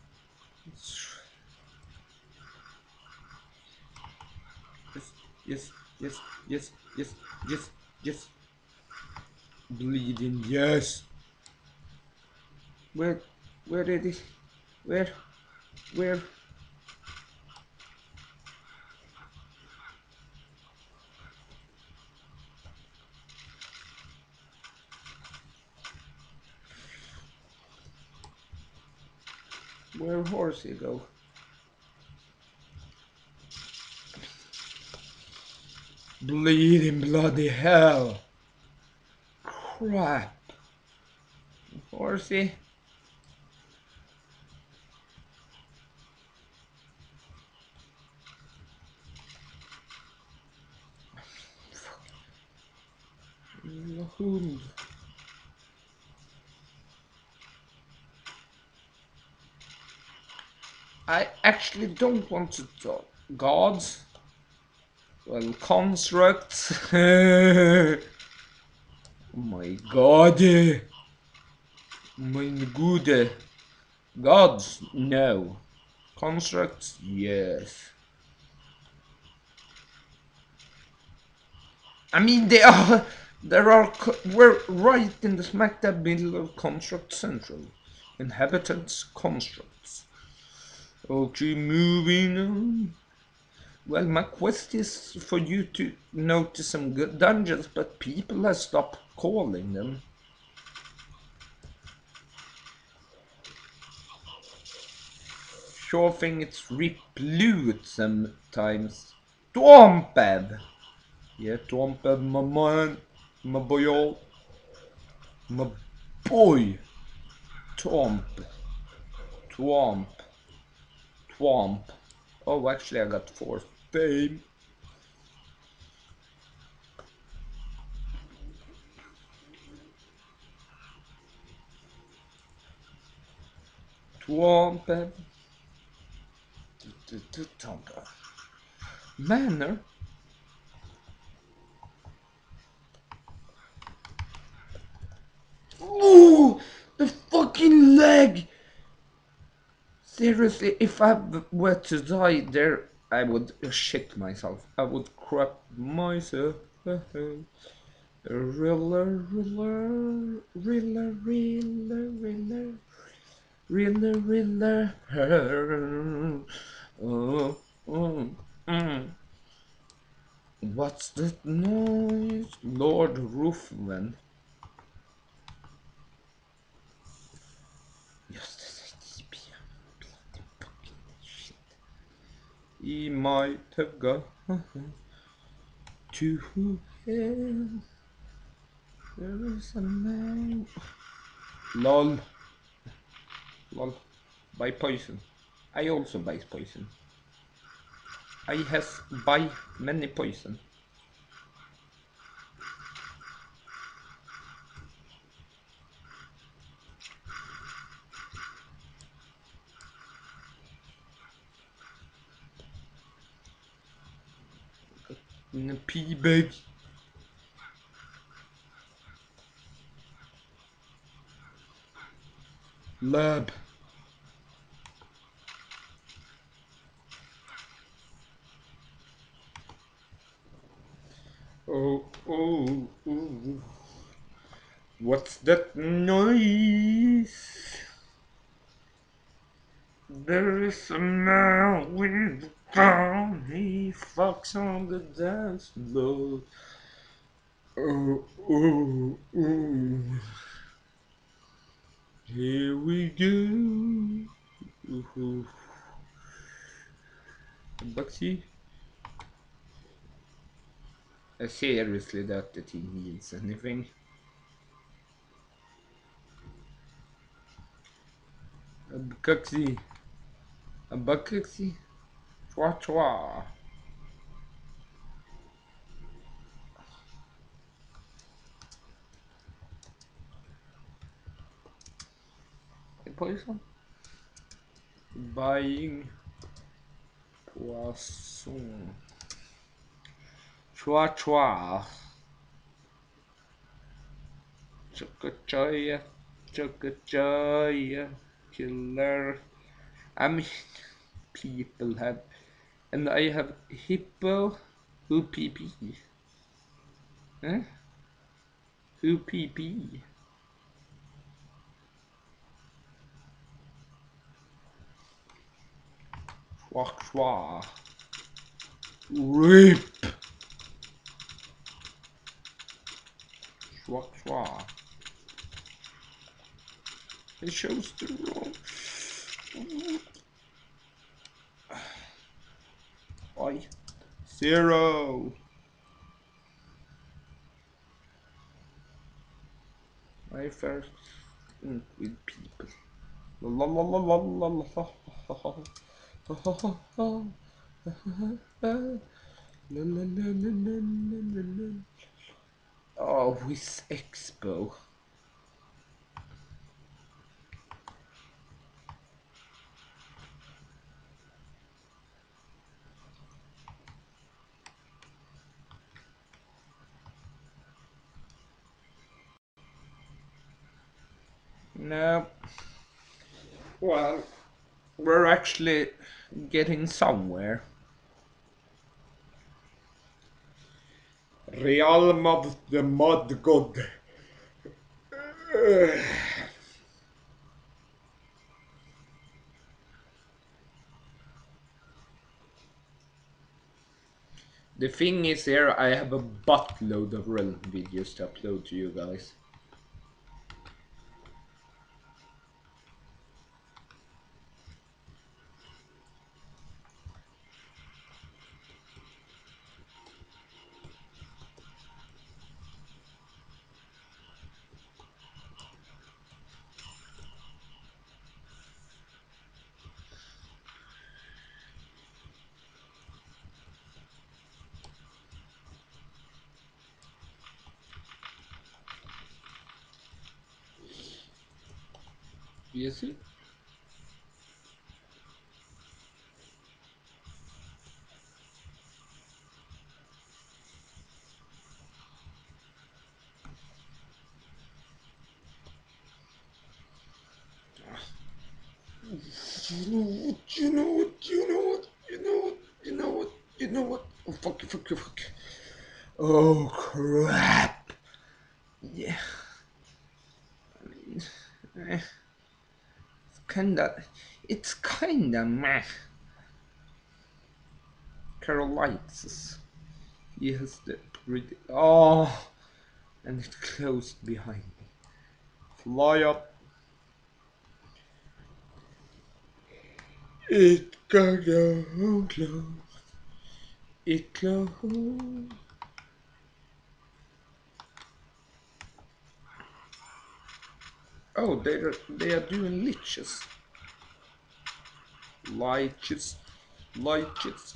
Yes, yes, yes, yes, yes, yes. Bleeding, yes. Where, where did it? Where, where? Where horsey go? Bleeding bloody hell. Crap. Horsey. Hund. I actually don't want to talk gods. Well, constructs. Oh my god. My good. Gods, no. Constructs, yes. I mean, they are. There are. We're right in the smack dab middle of Construct Central. Inhabitants, constructs. Okay, moving on. Well, my quest is for you to notice some good dungeons, but people have stopped calling them. Sure thing it's replued sometimes. Dwompev! Yeah, Dwompev, my man. My boy, my boy, Twomp, Twomp, Twomp. Oh, actually, I got four fame. Twomp. Manner. Oh, the fucking leg! Seriously, if I were to die there, I would shit myself. I would crap myself. Riller, riller, riller, riller, riller, riller, riller. Oh, oh, mm. What's that noise? Lord Roofman. Just a bloody fucking shit. He might have gone to hell. There is a man. Lol. Lol. Buy poison. I also buy poison. I has buy many poison. In a pea bag. Lab. Oh, oh, oh. What's that noise? There is a man with a gun. He fucks on the dance floor. Oh, oh, oh. Here we go. Ooh. Bugsy. I seriously doubt that he needs anything. A Bugsy. A Bugsy. Chwa chwa. A poison. Buying poisson. Chwa chwa. Chocochoya. Chocochoya. Killer. I mean, people have. And I have hippo. Who P P? Huh? Who P P? Schwa schwa. Rip. Schwa schwa. It shows the wrong. Oi. Zero. My first mm, with people. La la la la la la la la la la. Oh, with Expo. No. Well, we're actually getting somewhere. Realm of the Mud God. The thing is here, I have a buttload of Realm videos to upload to you guys. Easy. You know what? You know what? You know what? You know what? You know what? You know what? Oh fuck! Fuck! Fuck! Oh crap! Yeah. I mean, eh, it's kinda. It's kinda meh. Carolites. He has the pretty. Oh, and it closed behind me. Fly up. It got close. It closed. Oh, they're they are doing liches. Liches. Liches.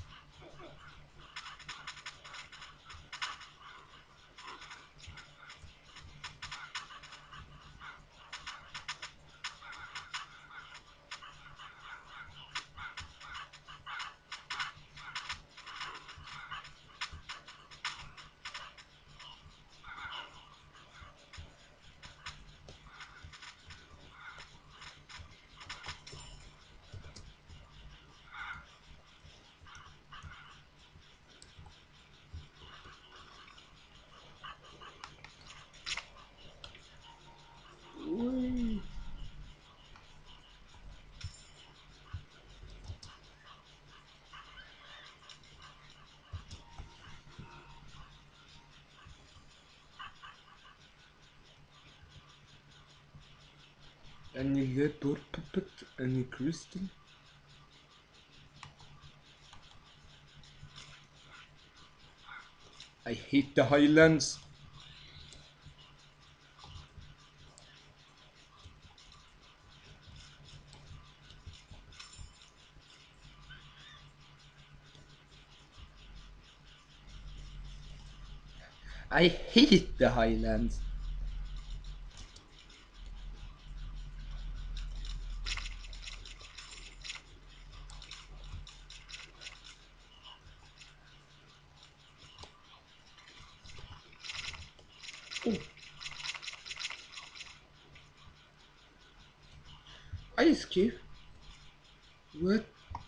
Any leopard puppet? Any crystal? I hate the Highlands. I hate the Highlands. Oh, Ice Cube. What?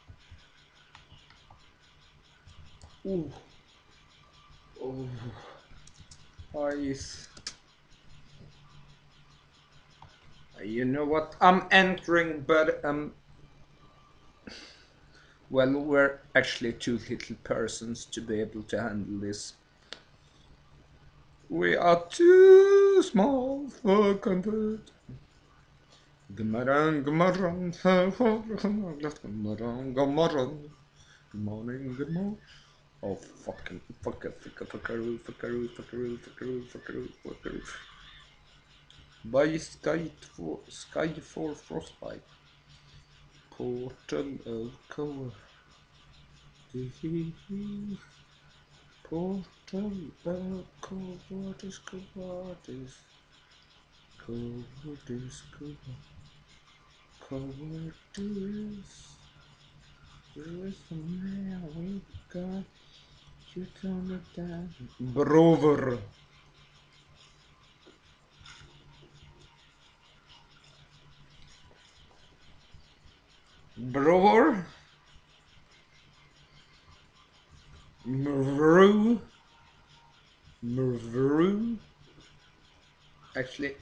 Oh, oh, ice. You know what? I'm entering, but um, well, we're actually too little persons to be able to handle this. We are too small for comfort. Gummaran, gummaran, gummaran, gummaran. Good morning, good morning. Oh fucking fucker, fucker, fuckaroo, fuckaroo, fuckaroo, fuckaroo, fuckaroo, fuckaroo. Buy Sky for Sky for Frostbite. Portal of Cover. Portal of Covardis, Covardis. Covardis, Covardis. Here's the man we got. You turn it down. Brover. Brover. Mru. Mru. Actually,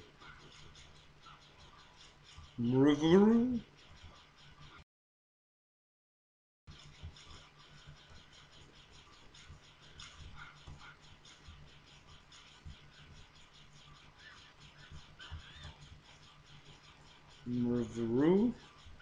Mru. Mru.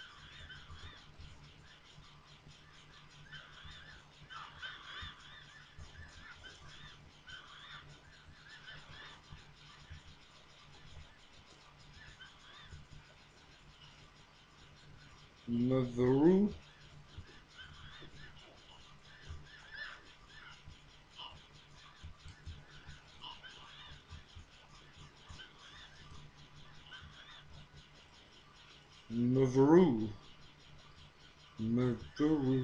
Mru. Mavroo. Mavroo.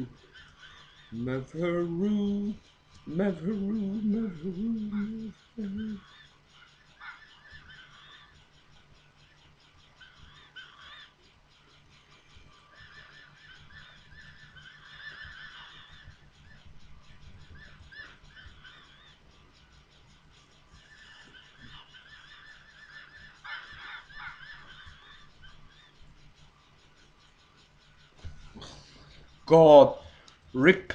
Mavroo. Mavroo. Mavroo. Mavroo. God. Rip.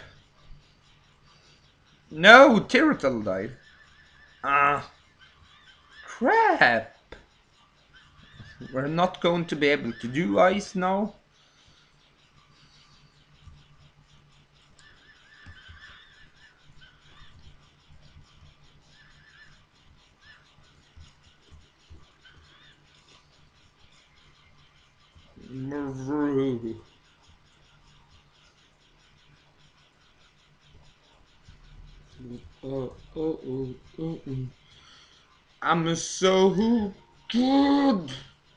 No, Turtle died. Ah, crap. We're not going to be able to do ice now. Mavroo. Oh, oh, oh, oh, oh. I'm so good.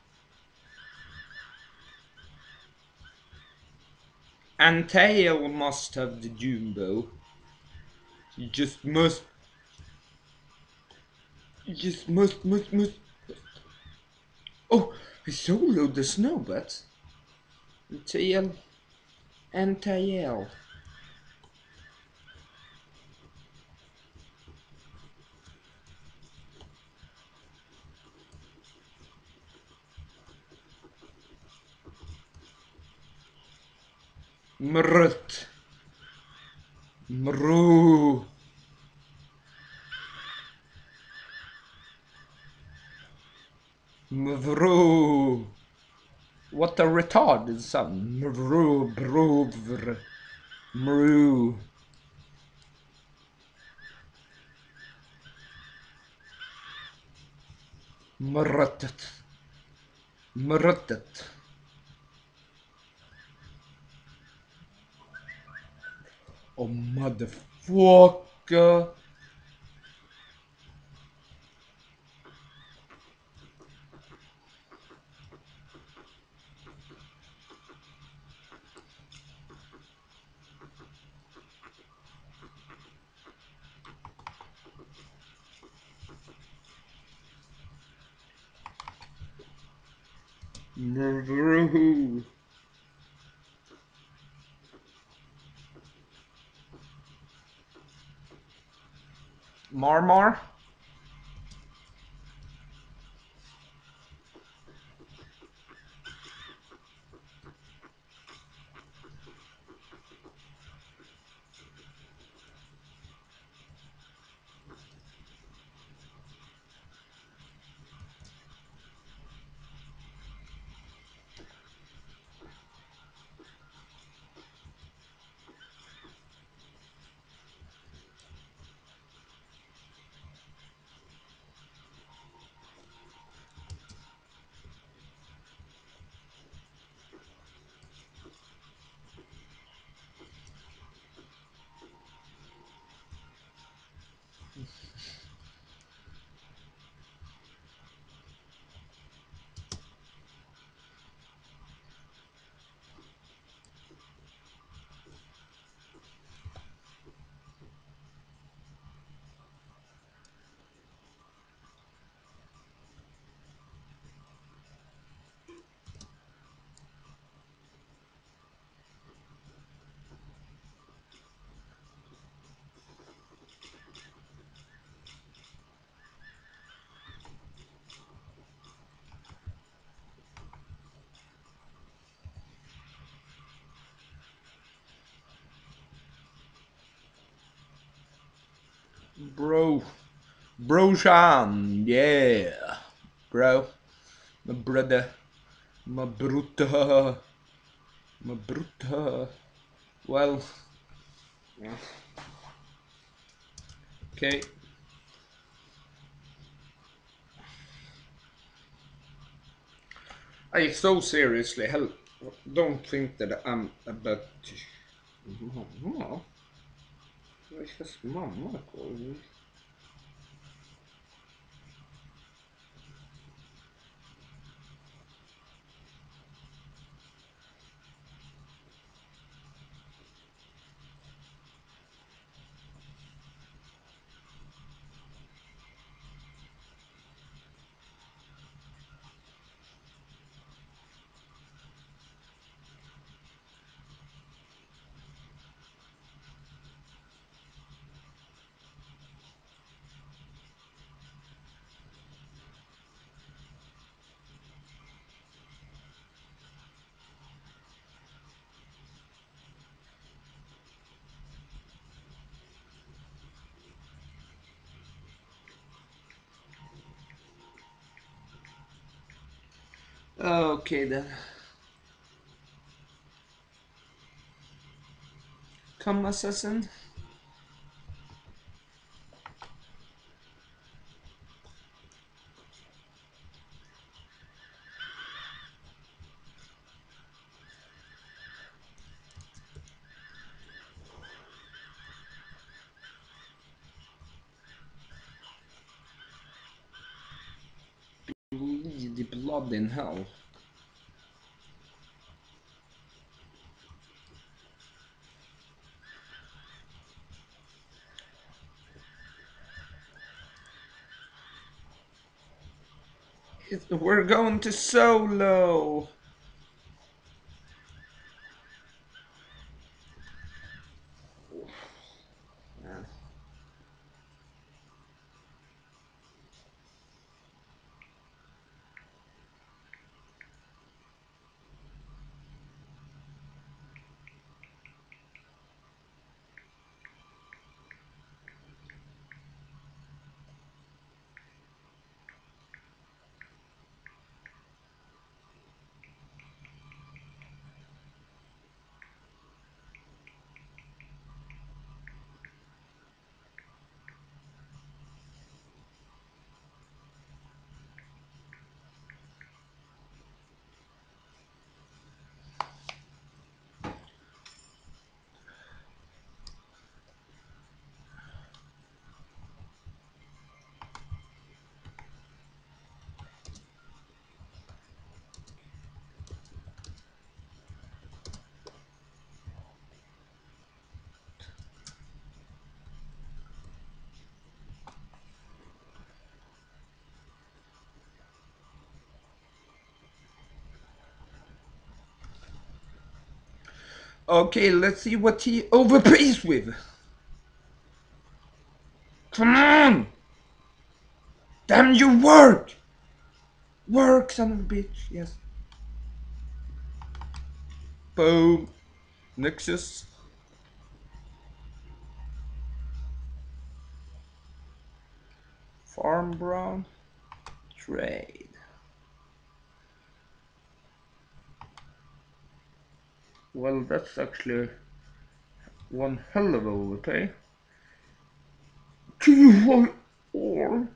And Tail must have the Jumbo. You just must. You just must, must, must. Oh, I soloed the Snowbats. Tail and Tail. Mrut. Mru. Mvru. What a retarded son. Mru. Bruvr. Mru. Mruttet. Mruttet. Oh, motherfucker. Mru. Marmar? Bro. Bro Sean. Yeah. Bro. My brother. My bruta. My bruta. Well. Okay. I so seriously hell don't think that I'm about to. Mamma? Vad är mamma calling? Okay then. Come, assassin. Bleed the blood in hell. It, we're going to solo. Okay, let's see what he overpays with. Come on! Damn you, work! Work, son of a bitch, yes. Boom. Nexus. Farm Brown. Trade. Well, that's actually one hell of a overpay. Two one or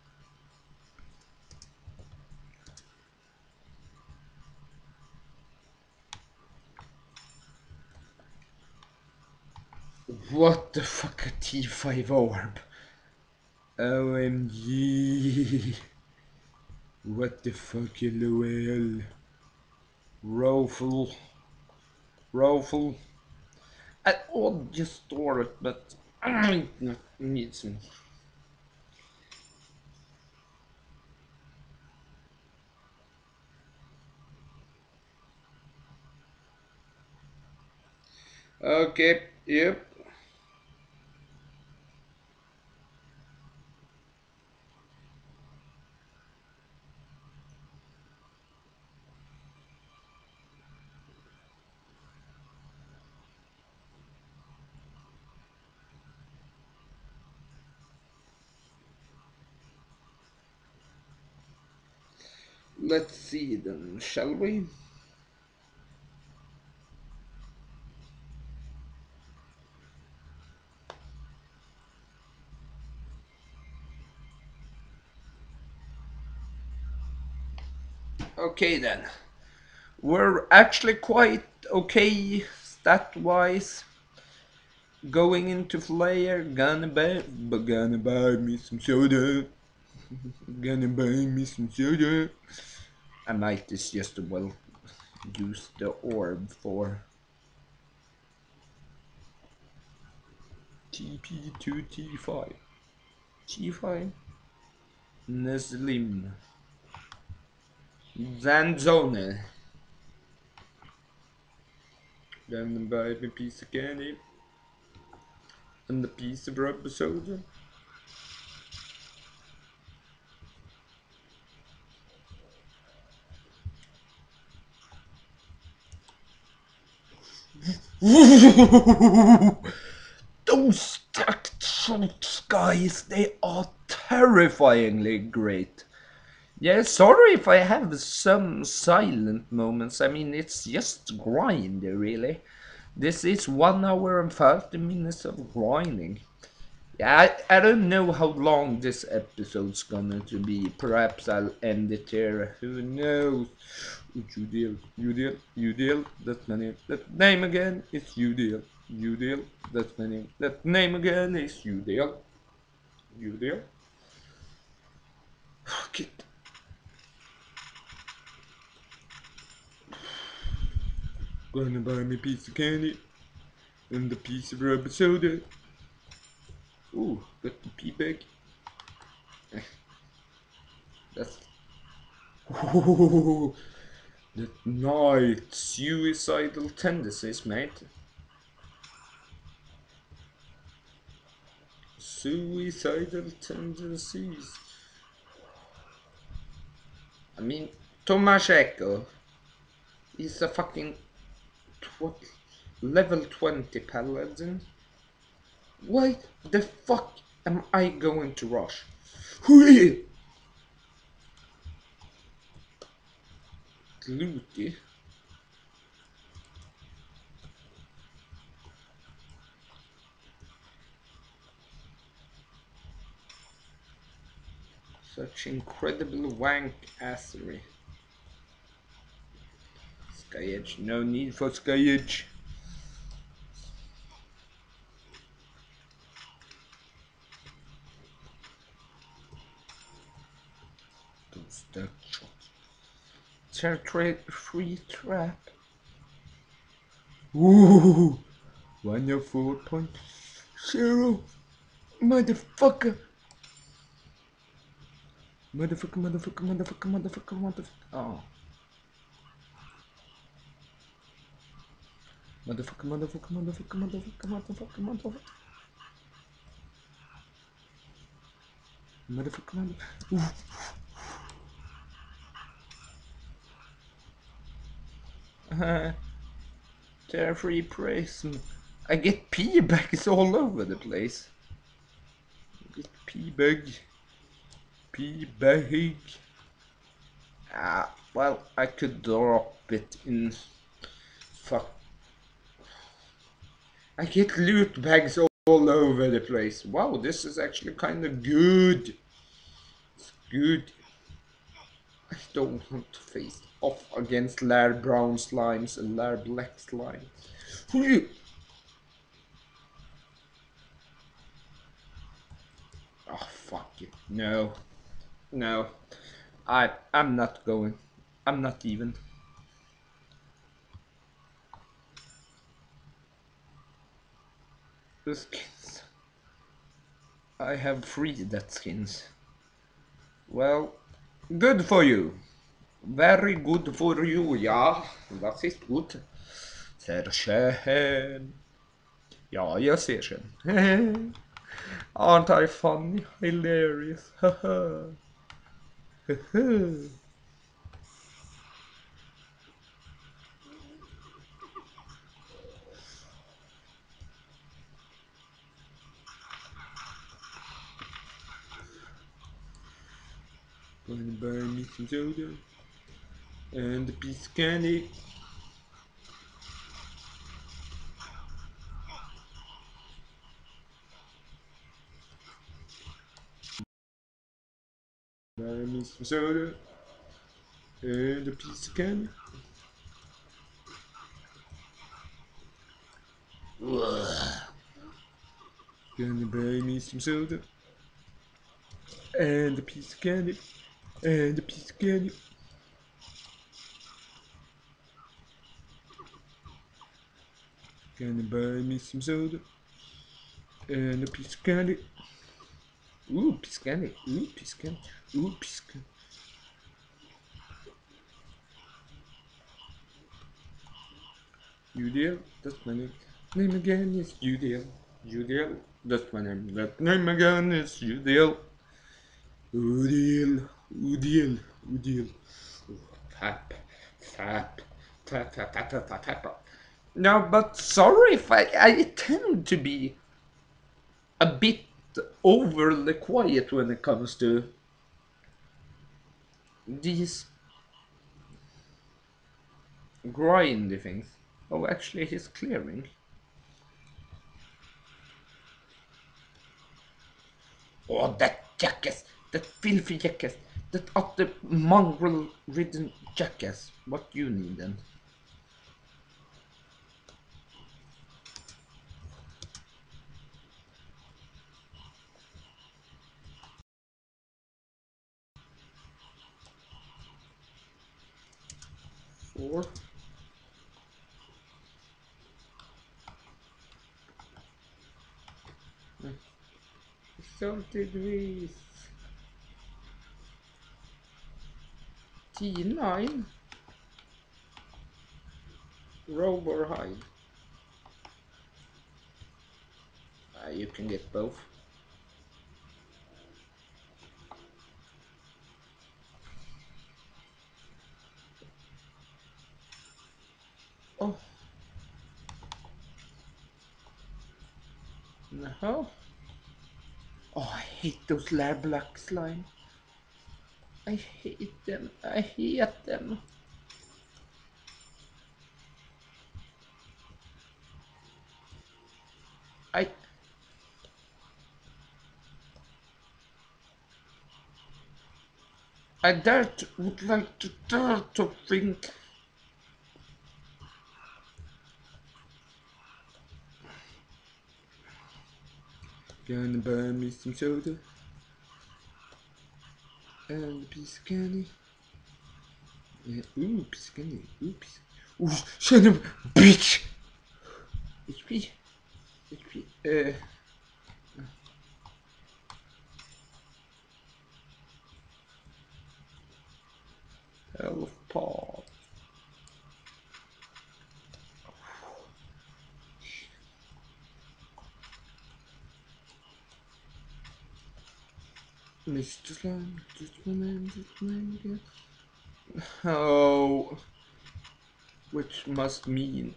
what the fuck, a T five orb? O M G. What the fuck, lol. Rofl. Rofl. I would just store it, but I need some. Okay, yep. Let's see then, shall we? Okay then. We're actually quite okay stat-wise. Going into Flare, gonna buy, but gonna buy me some soda. Gonna buy me some soda. I might just just well use the orb for T P to T five. T five. Neslim. Zanzone. Gonna buy me a piece of candy. And a piece of rubber soda. Those stacked shots, guys, they are terrifyingly great. Yeah, sorry if I have some silent moments. I mean, it's just grind, really. This is one hour and thirty minutes of grinding. Yeah, I, I don't know how long this episode's gonna to be. Perhaps I'll end it here. Who knows? Udil, Udil, Udil, that's my name. That name again is Udil. Udil, that's my name. That name again is Udil. Udil. Okay. Gonna buy me a piece of candy and a piece of rubber soda. Ooh, got the pee bag. That's. Ooh, that night suicidal tendencies, mate. Suicidal tendencies. I mean, Tomaszeko is a fucking tw- level twenty paladin. Why the fuck am I going to rush? Hui! Gluty. Such incredible wank assery. Sky Edge, no need for Sky Edge. Those duck shots. Territory free trap. Ooh, one oh four point zero. Motherfucker. Motherfucker, motherfucker, motherfucker, motherfucker, motherfucker. Oh. Motherfucker, motherfucker, motherfucker, motherfucker, motherfucker, motherfucker. Motherfucker, motherfucker. Uh, Terror-free praise. I get P-bags all over the place. I get P-bag. P-bag. Ah, well, I could drop it in. Fuck. I get loot bags all, all over the place. Wow, this is actually kind of good. It's good. I don't want to face off against Lair Brown slimes and Lair Black slimes. Oh, fuck it. No. No. I, I'm not going. I'm not even. The skins. I have three that skins. Well, good for you. Very good for you, ja. Das ist gut. Sehr schön. Ja, jag ser schön. Aren't I funny? Hilarious. Haha. Gonna buy me some soda and a piece of candy. Buy me some soda and a piece of candy. Gonna buy me some soda and a piece of candy and a piece of candy. Gonna buy me some soda and a piece of candy. Ooh, piece of candy. Ooh, piece of candy. Ooh, piece of candy. Udiel, that's my name. Name again is Udiel. Udiel, that's my name. That name again is Udiel. Udiel, Udiel, Udiel. Tap, tap, tap, tap, tap, tap, tap, tap. No, but sorry if I, I tend to be a bit overly quiet when it comes to these grindy things. Oh, actually, he's clearing. Oh, that jackass! That filthy jackass! That utter mongrel-ridden jackass! What you need then? Four. thirty degrees. T nine. Robe or hide? Uh, you can get both. Oh. No. Oh, I hate those lab black slime. I hate them. I hate them. I... I dare to, would like to dare to think. Gonna buy me some soda and a piece of candy. Yeah, ooh, piece of candy. Ooh, piece of... Ooh, son of a bitch! H P. H P. Uh... Health pot. Mister Slime, just my name, just my name again. Oh, which must mean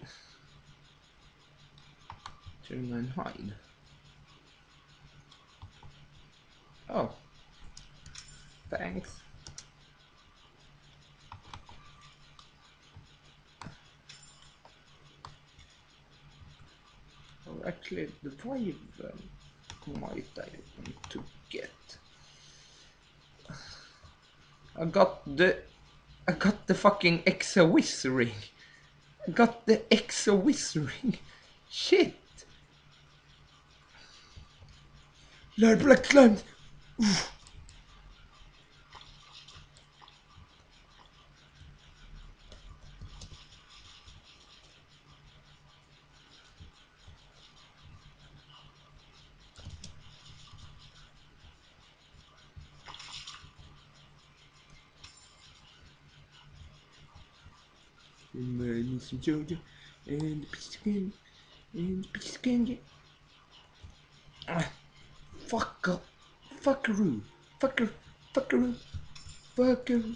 turn nine hide. Oh, thanks. Or actually, the Wyvern might I want to get. I got the, I got the fucking Exo-Whiz ring. I got the Exo-Whiz ring. Shit. Lord Black Slime. And I need some Jojo and a piece of candy and a piece of candy. Ah, fuck up, fuckaroo, fucker, fuckaroo, fuckaroo.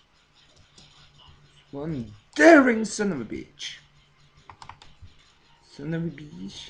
One daring son of a bitch. Son of a bitch.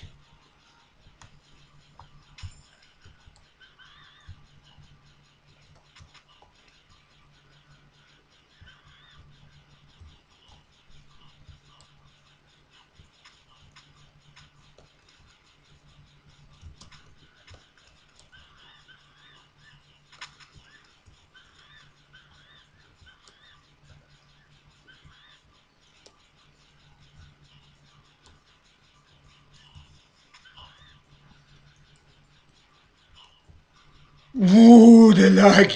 Whoa, the lag!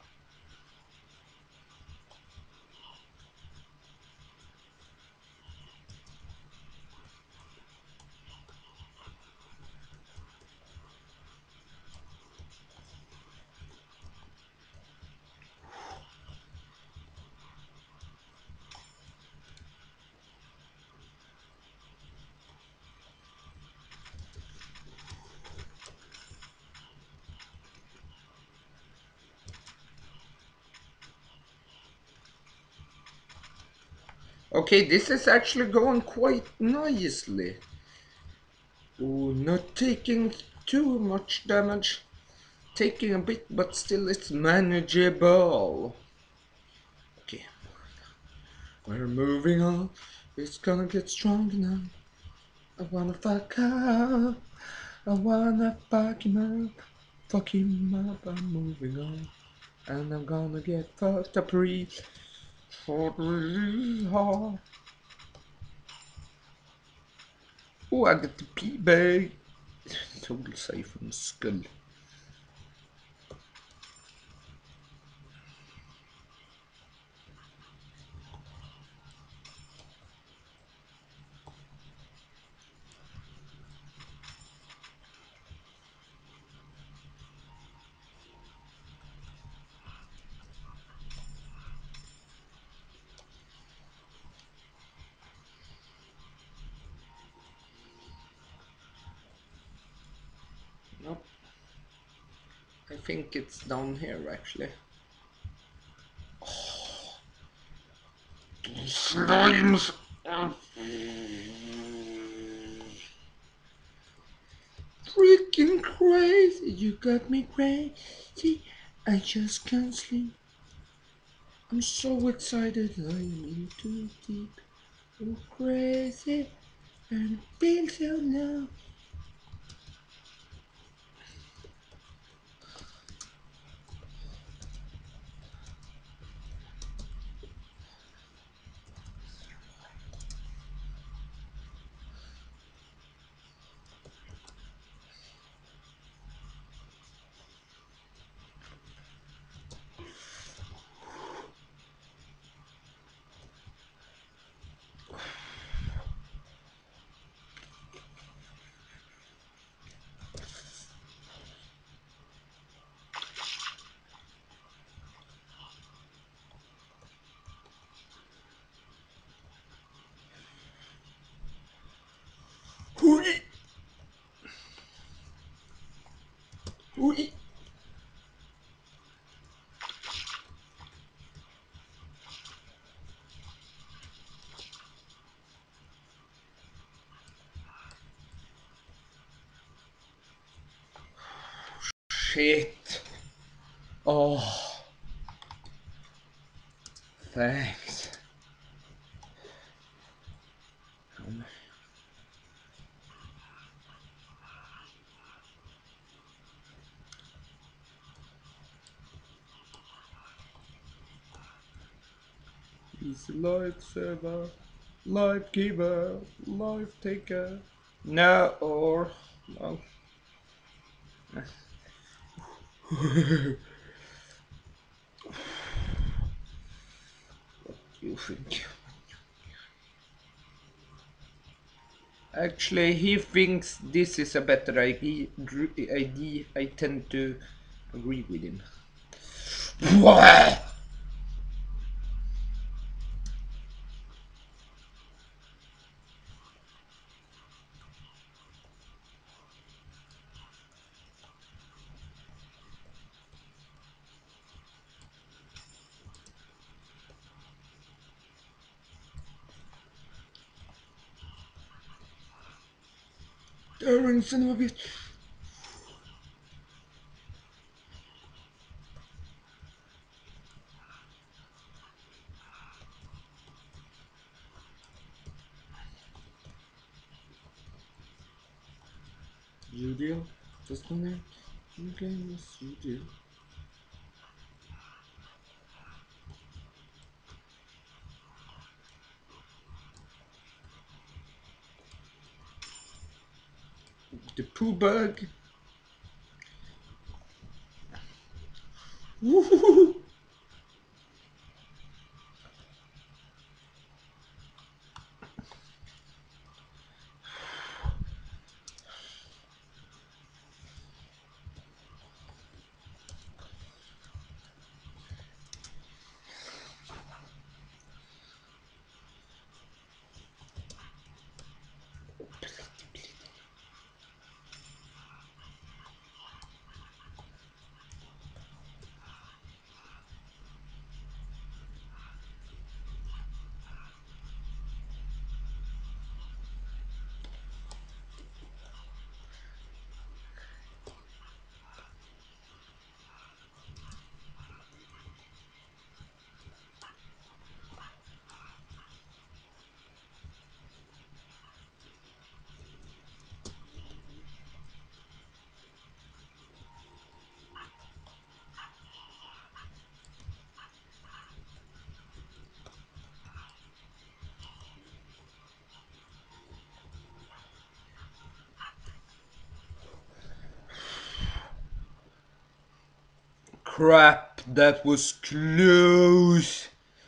Okay, this is actually going quite nicely. Ooh, not taking too much damage. Taking a bit, but still it's manageable. We're moving on. It's gonna get stronger now. I wanna fuck up. I wanna fuck him up. Fuck him up. I'm moving on. And I'm gonna get fucked up real for really hard. Oh, I got the pee bag. Total safe from skull. Nope. I think it's down here actually. Oh, these slimes are freaking crazy. You got me crazy. I just can't sleep. I'm so excited. I am in too deep. Oh, crazy. And it feels so low. Hooey! Hooey! Shit. Oh. Thanks. Um, He's a lifesaver, life giver, life taker. No, or. Well. What do you think? Actually, he thinks this is a better idea. idea. I tend to agree with him. Darren, son of a bitch. You deal? Just one name? Okay, yes, you do. The poo bug. Woohoo! Crap, that was close.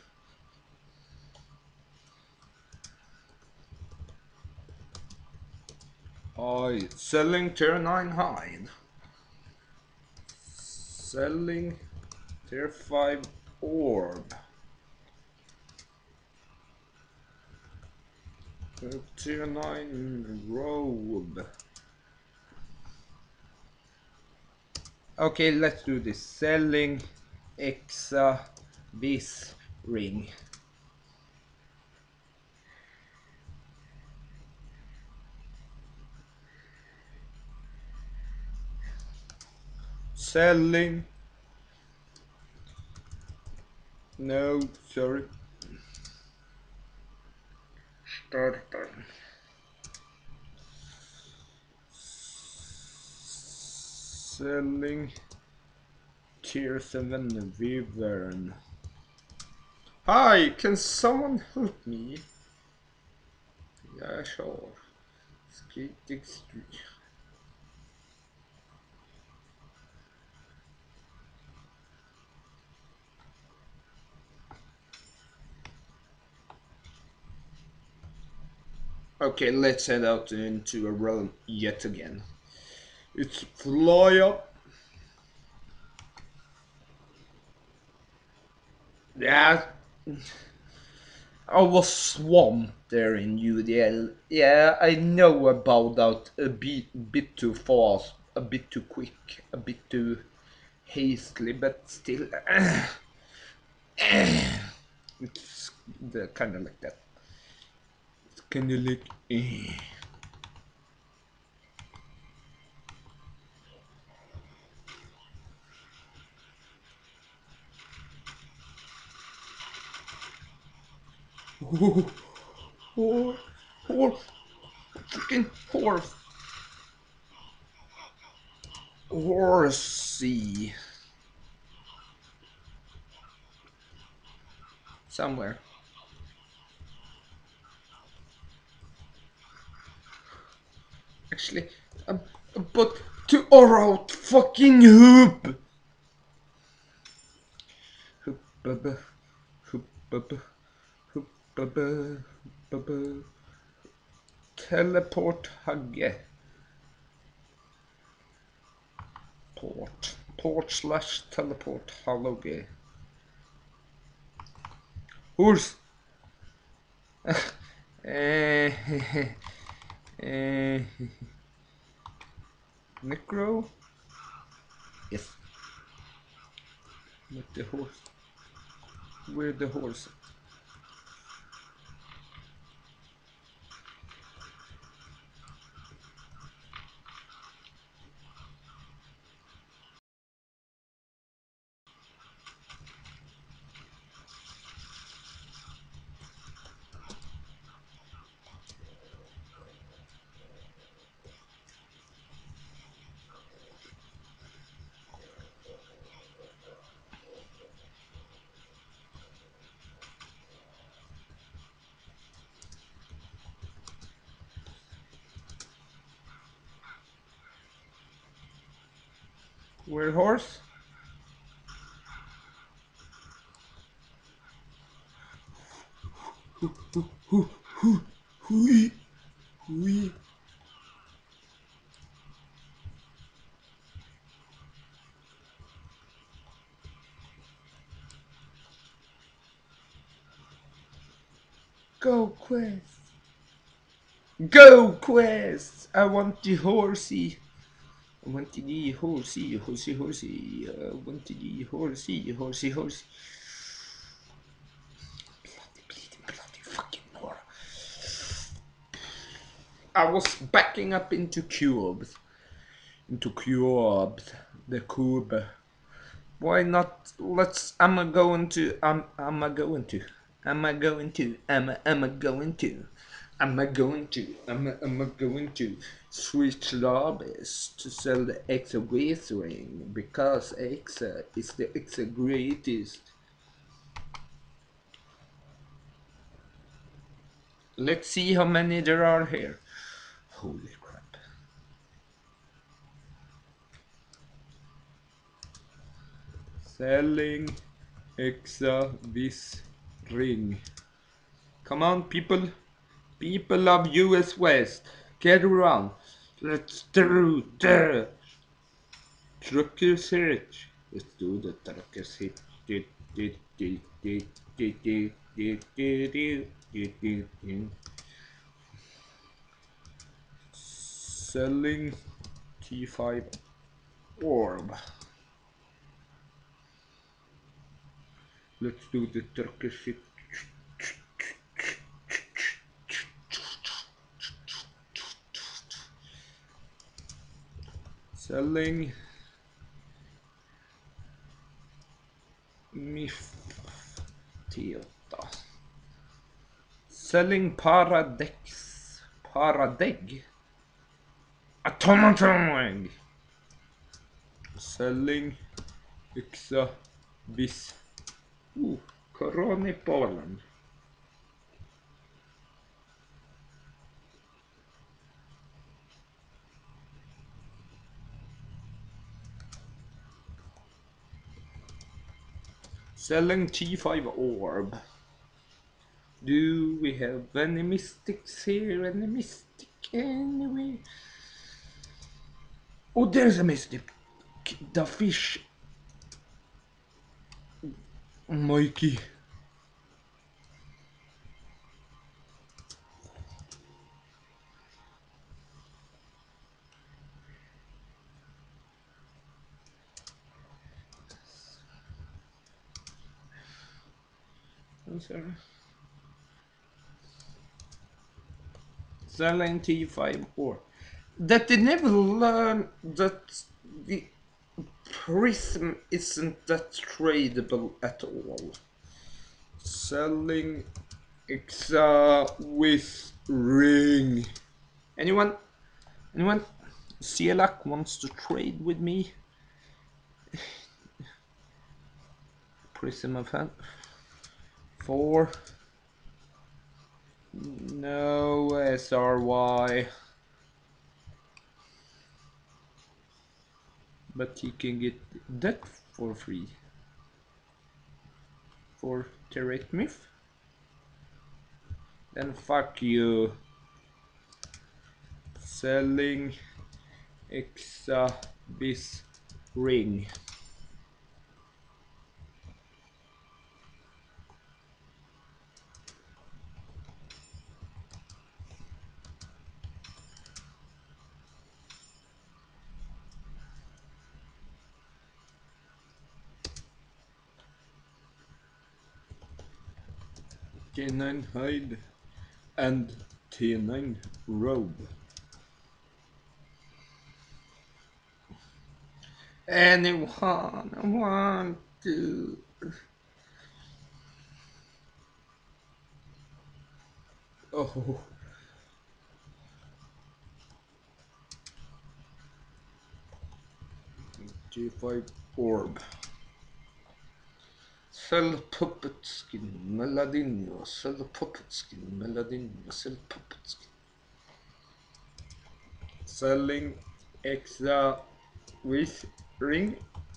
I selling tier nine hide. Selling tier five orb. Tier nine robe. Okay, let's do this. Selling Exa this ring. Selling. No, sorry. Start time. Selling tier seven Wyvern. Hi, can someone help me? Yeah, sure. Skate extreme. Okay, let's head out into a realm yet again. It's fly up. Yeah, I was swamped there in U D L. Yeah, I know about that a bit, bit too fast, a bit too quick, a bit too hastily, but still, it's kind of like that. It's kind of like. Eh. Oh, horse, horse, freaking horse, horsey, somewhere. Actually, uh, but to our fucking hoop. Hoop, bubba, hoop, bubba, hoop, bubba, bubba. Teleport hugge. Port. Port slash teleport hugge. Horse. eh, eh, Necro. Yes. With the horse. Where the horse? Where horse? Hui, hui. Go quest. Go quest. I want the horsey. I want the horsey, horsey, horsey. I want the horsey, horsey, horsey. Bloody, bleeding, bloody fucking more. I was backing up into cubes. Into cubes. The cube. Why not? Let's. Am I going to? Am Am I going to? Am I going to? Am I? Am I going to? Am I going to? Am I? Am I going to switch lobbies to sell the Exa Great ring because Exa is the Exa greatest. Let's see how many there are here. Holy crap! Selling Exa this ring. Come on, people. People of U S West, get around. Let's do the truckers hit. Let's do the truckers hit. Selling T five orb. Let's do the truckers hit. Selling Mif Toyota. Selling Paradex. Paradeg. Atomatong. Selling Yxa Vis. Ooh, Corona Poland. Selling T five orb. Do we have any mystics here? Any mystic anyway? Oh, there's a mystic. The fish. Mikey. I'm sorry. Selling T five orb. That they never learn that the prism isn't that tradable at all. Selling Exa with ring. Anyone? Anyone? Cielac wants to trade with me. Prism of hand. Four. No S R Y. But he can get that for free. For Terrate Myth. Then fuck you. Selling Exa this ring. K nine hide and T nine robe. Anyone want to? Oh. G five orb. Sell puppet skin, Meladinho. Sell puppet skin, Meladinho. Sell puppet skin. Selling Exa with ring.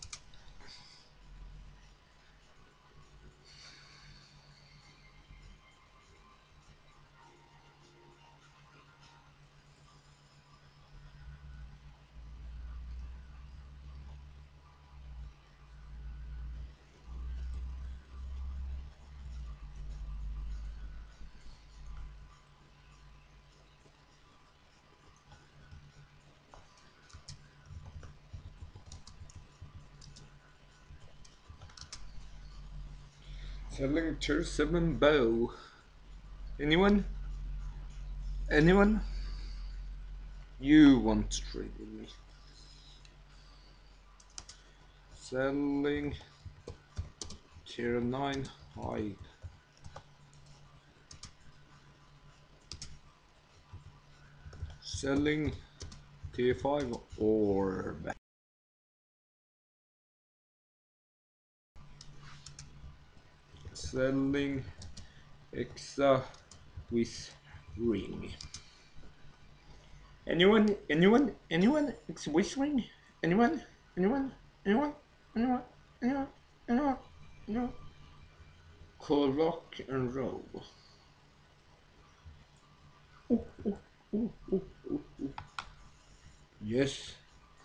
Selling tier seven bow. Anyone? Anyone? You want to trade with me? Selling tier nine hide. Selling tier five orb. Selling Exa with ring. Anyone? Anyone? Anyone? Exa with ring? Anyone? Anyone? Anyone? Anyone? Anyone? No, no. Call rock and roll. Ooh, ooh, ooh, ooh, ooh, ooh. Yes.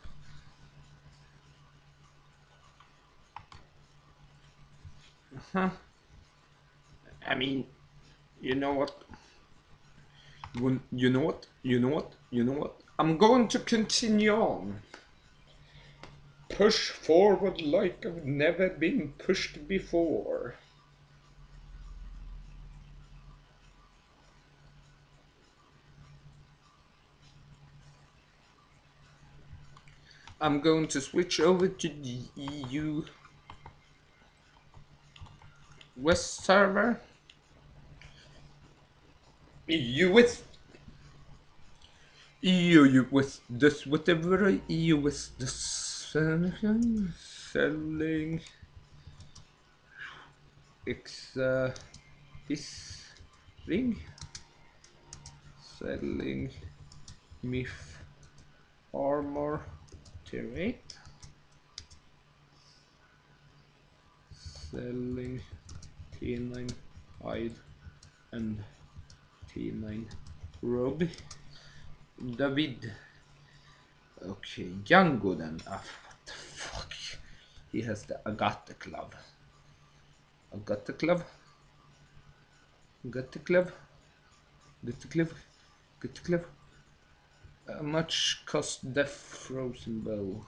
Huh. I mean, you know what? You you know what? You know what? You know what? I'm going to continue on. Push forward like I've never been pushed before. I'm going to switch over to the E U West server. E U West. E U West. This whatever E U West. This selling. X. Uh, is ring. Selling. Myth. Armor. Tier eight. Selling. T nine. Hide. And T nine. Robbie. David. Okay, Django then. Ah, what the fuck? He has the Agatha glove. Agatha glove? Agatha glove? Agatha glove? Agatha glove? How much cost Death Frozen Bow?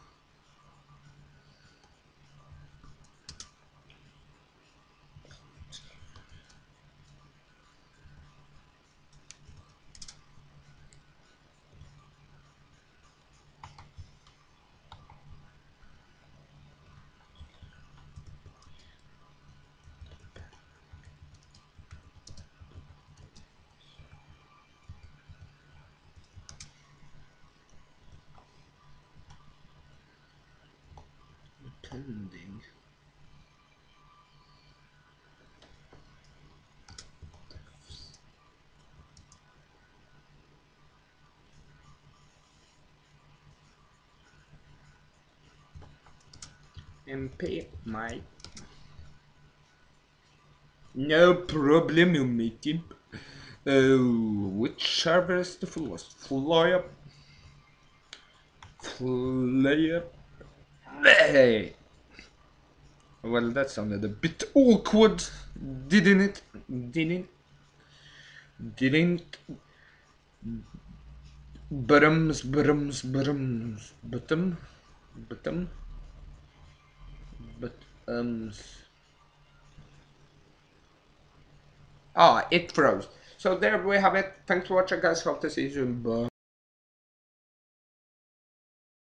Pending. M P, my. No problem, you make it. Oh, which server is the fullest? Fly up. Fly up. Hey. Well, that sounded a bit awkward, didn't it? Didn't? Didn't? Bottoms, bottoms, bottoms, bottom, bottom, bottoms. Ah, it froze. So there we have it. Thanks for watching, guys. Hope to see you soon. Bye.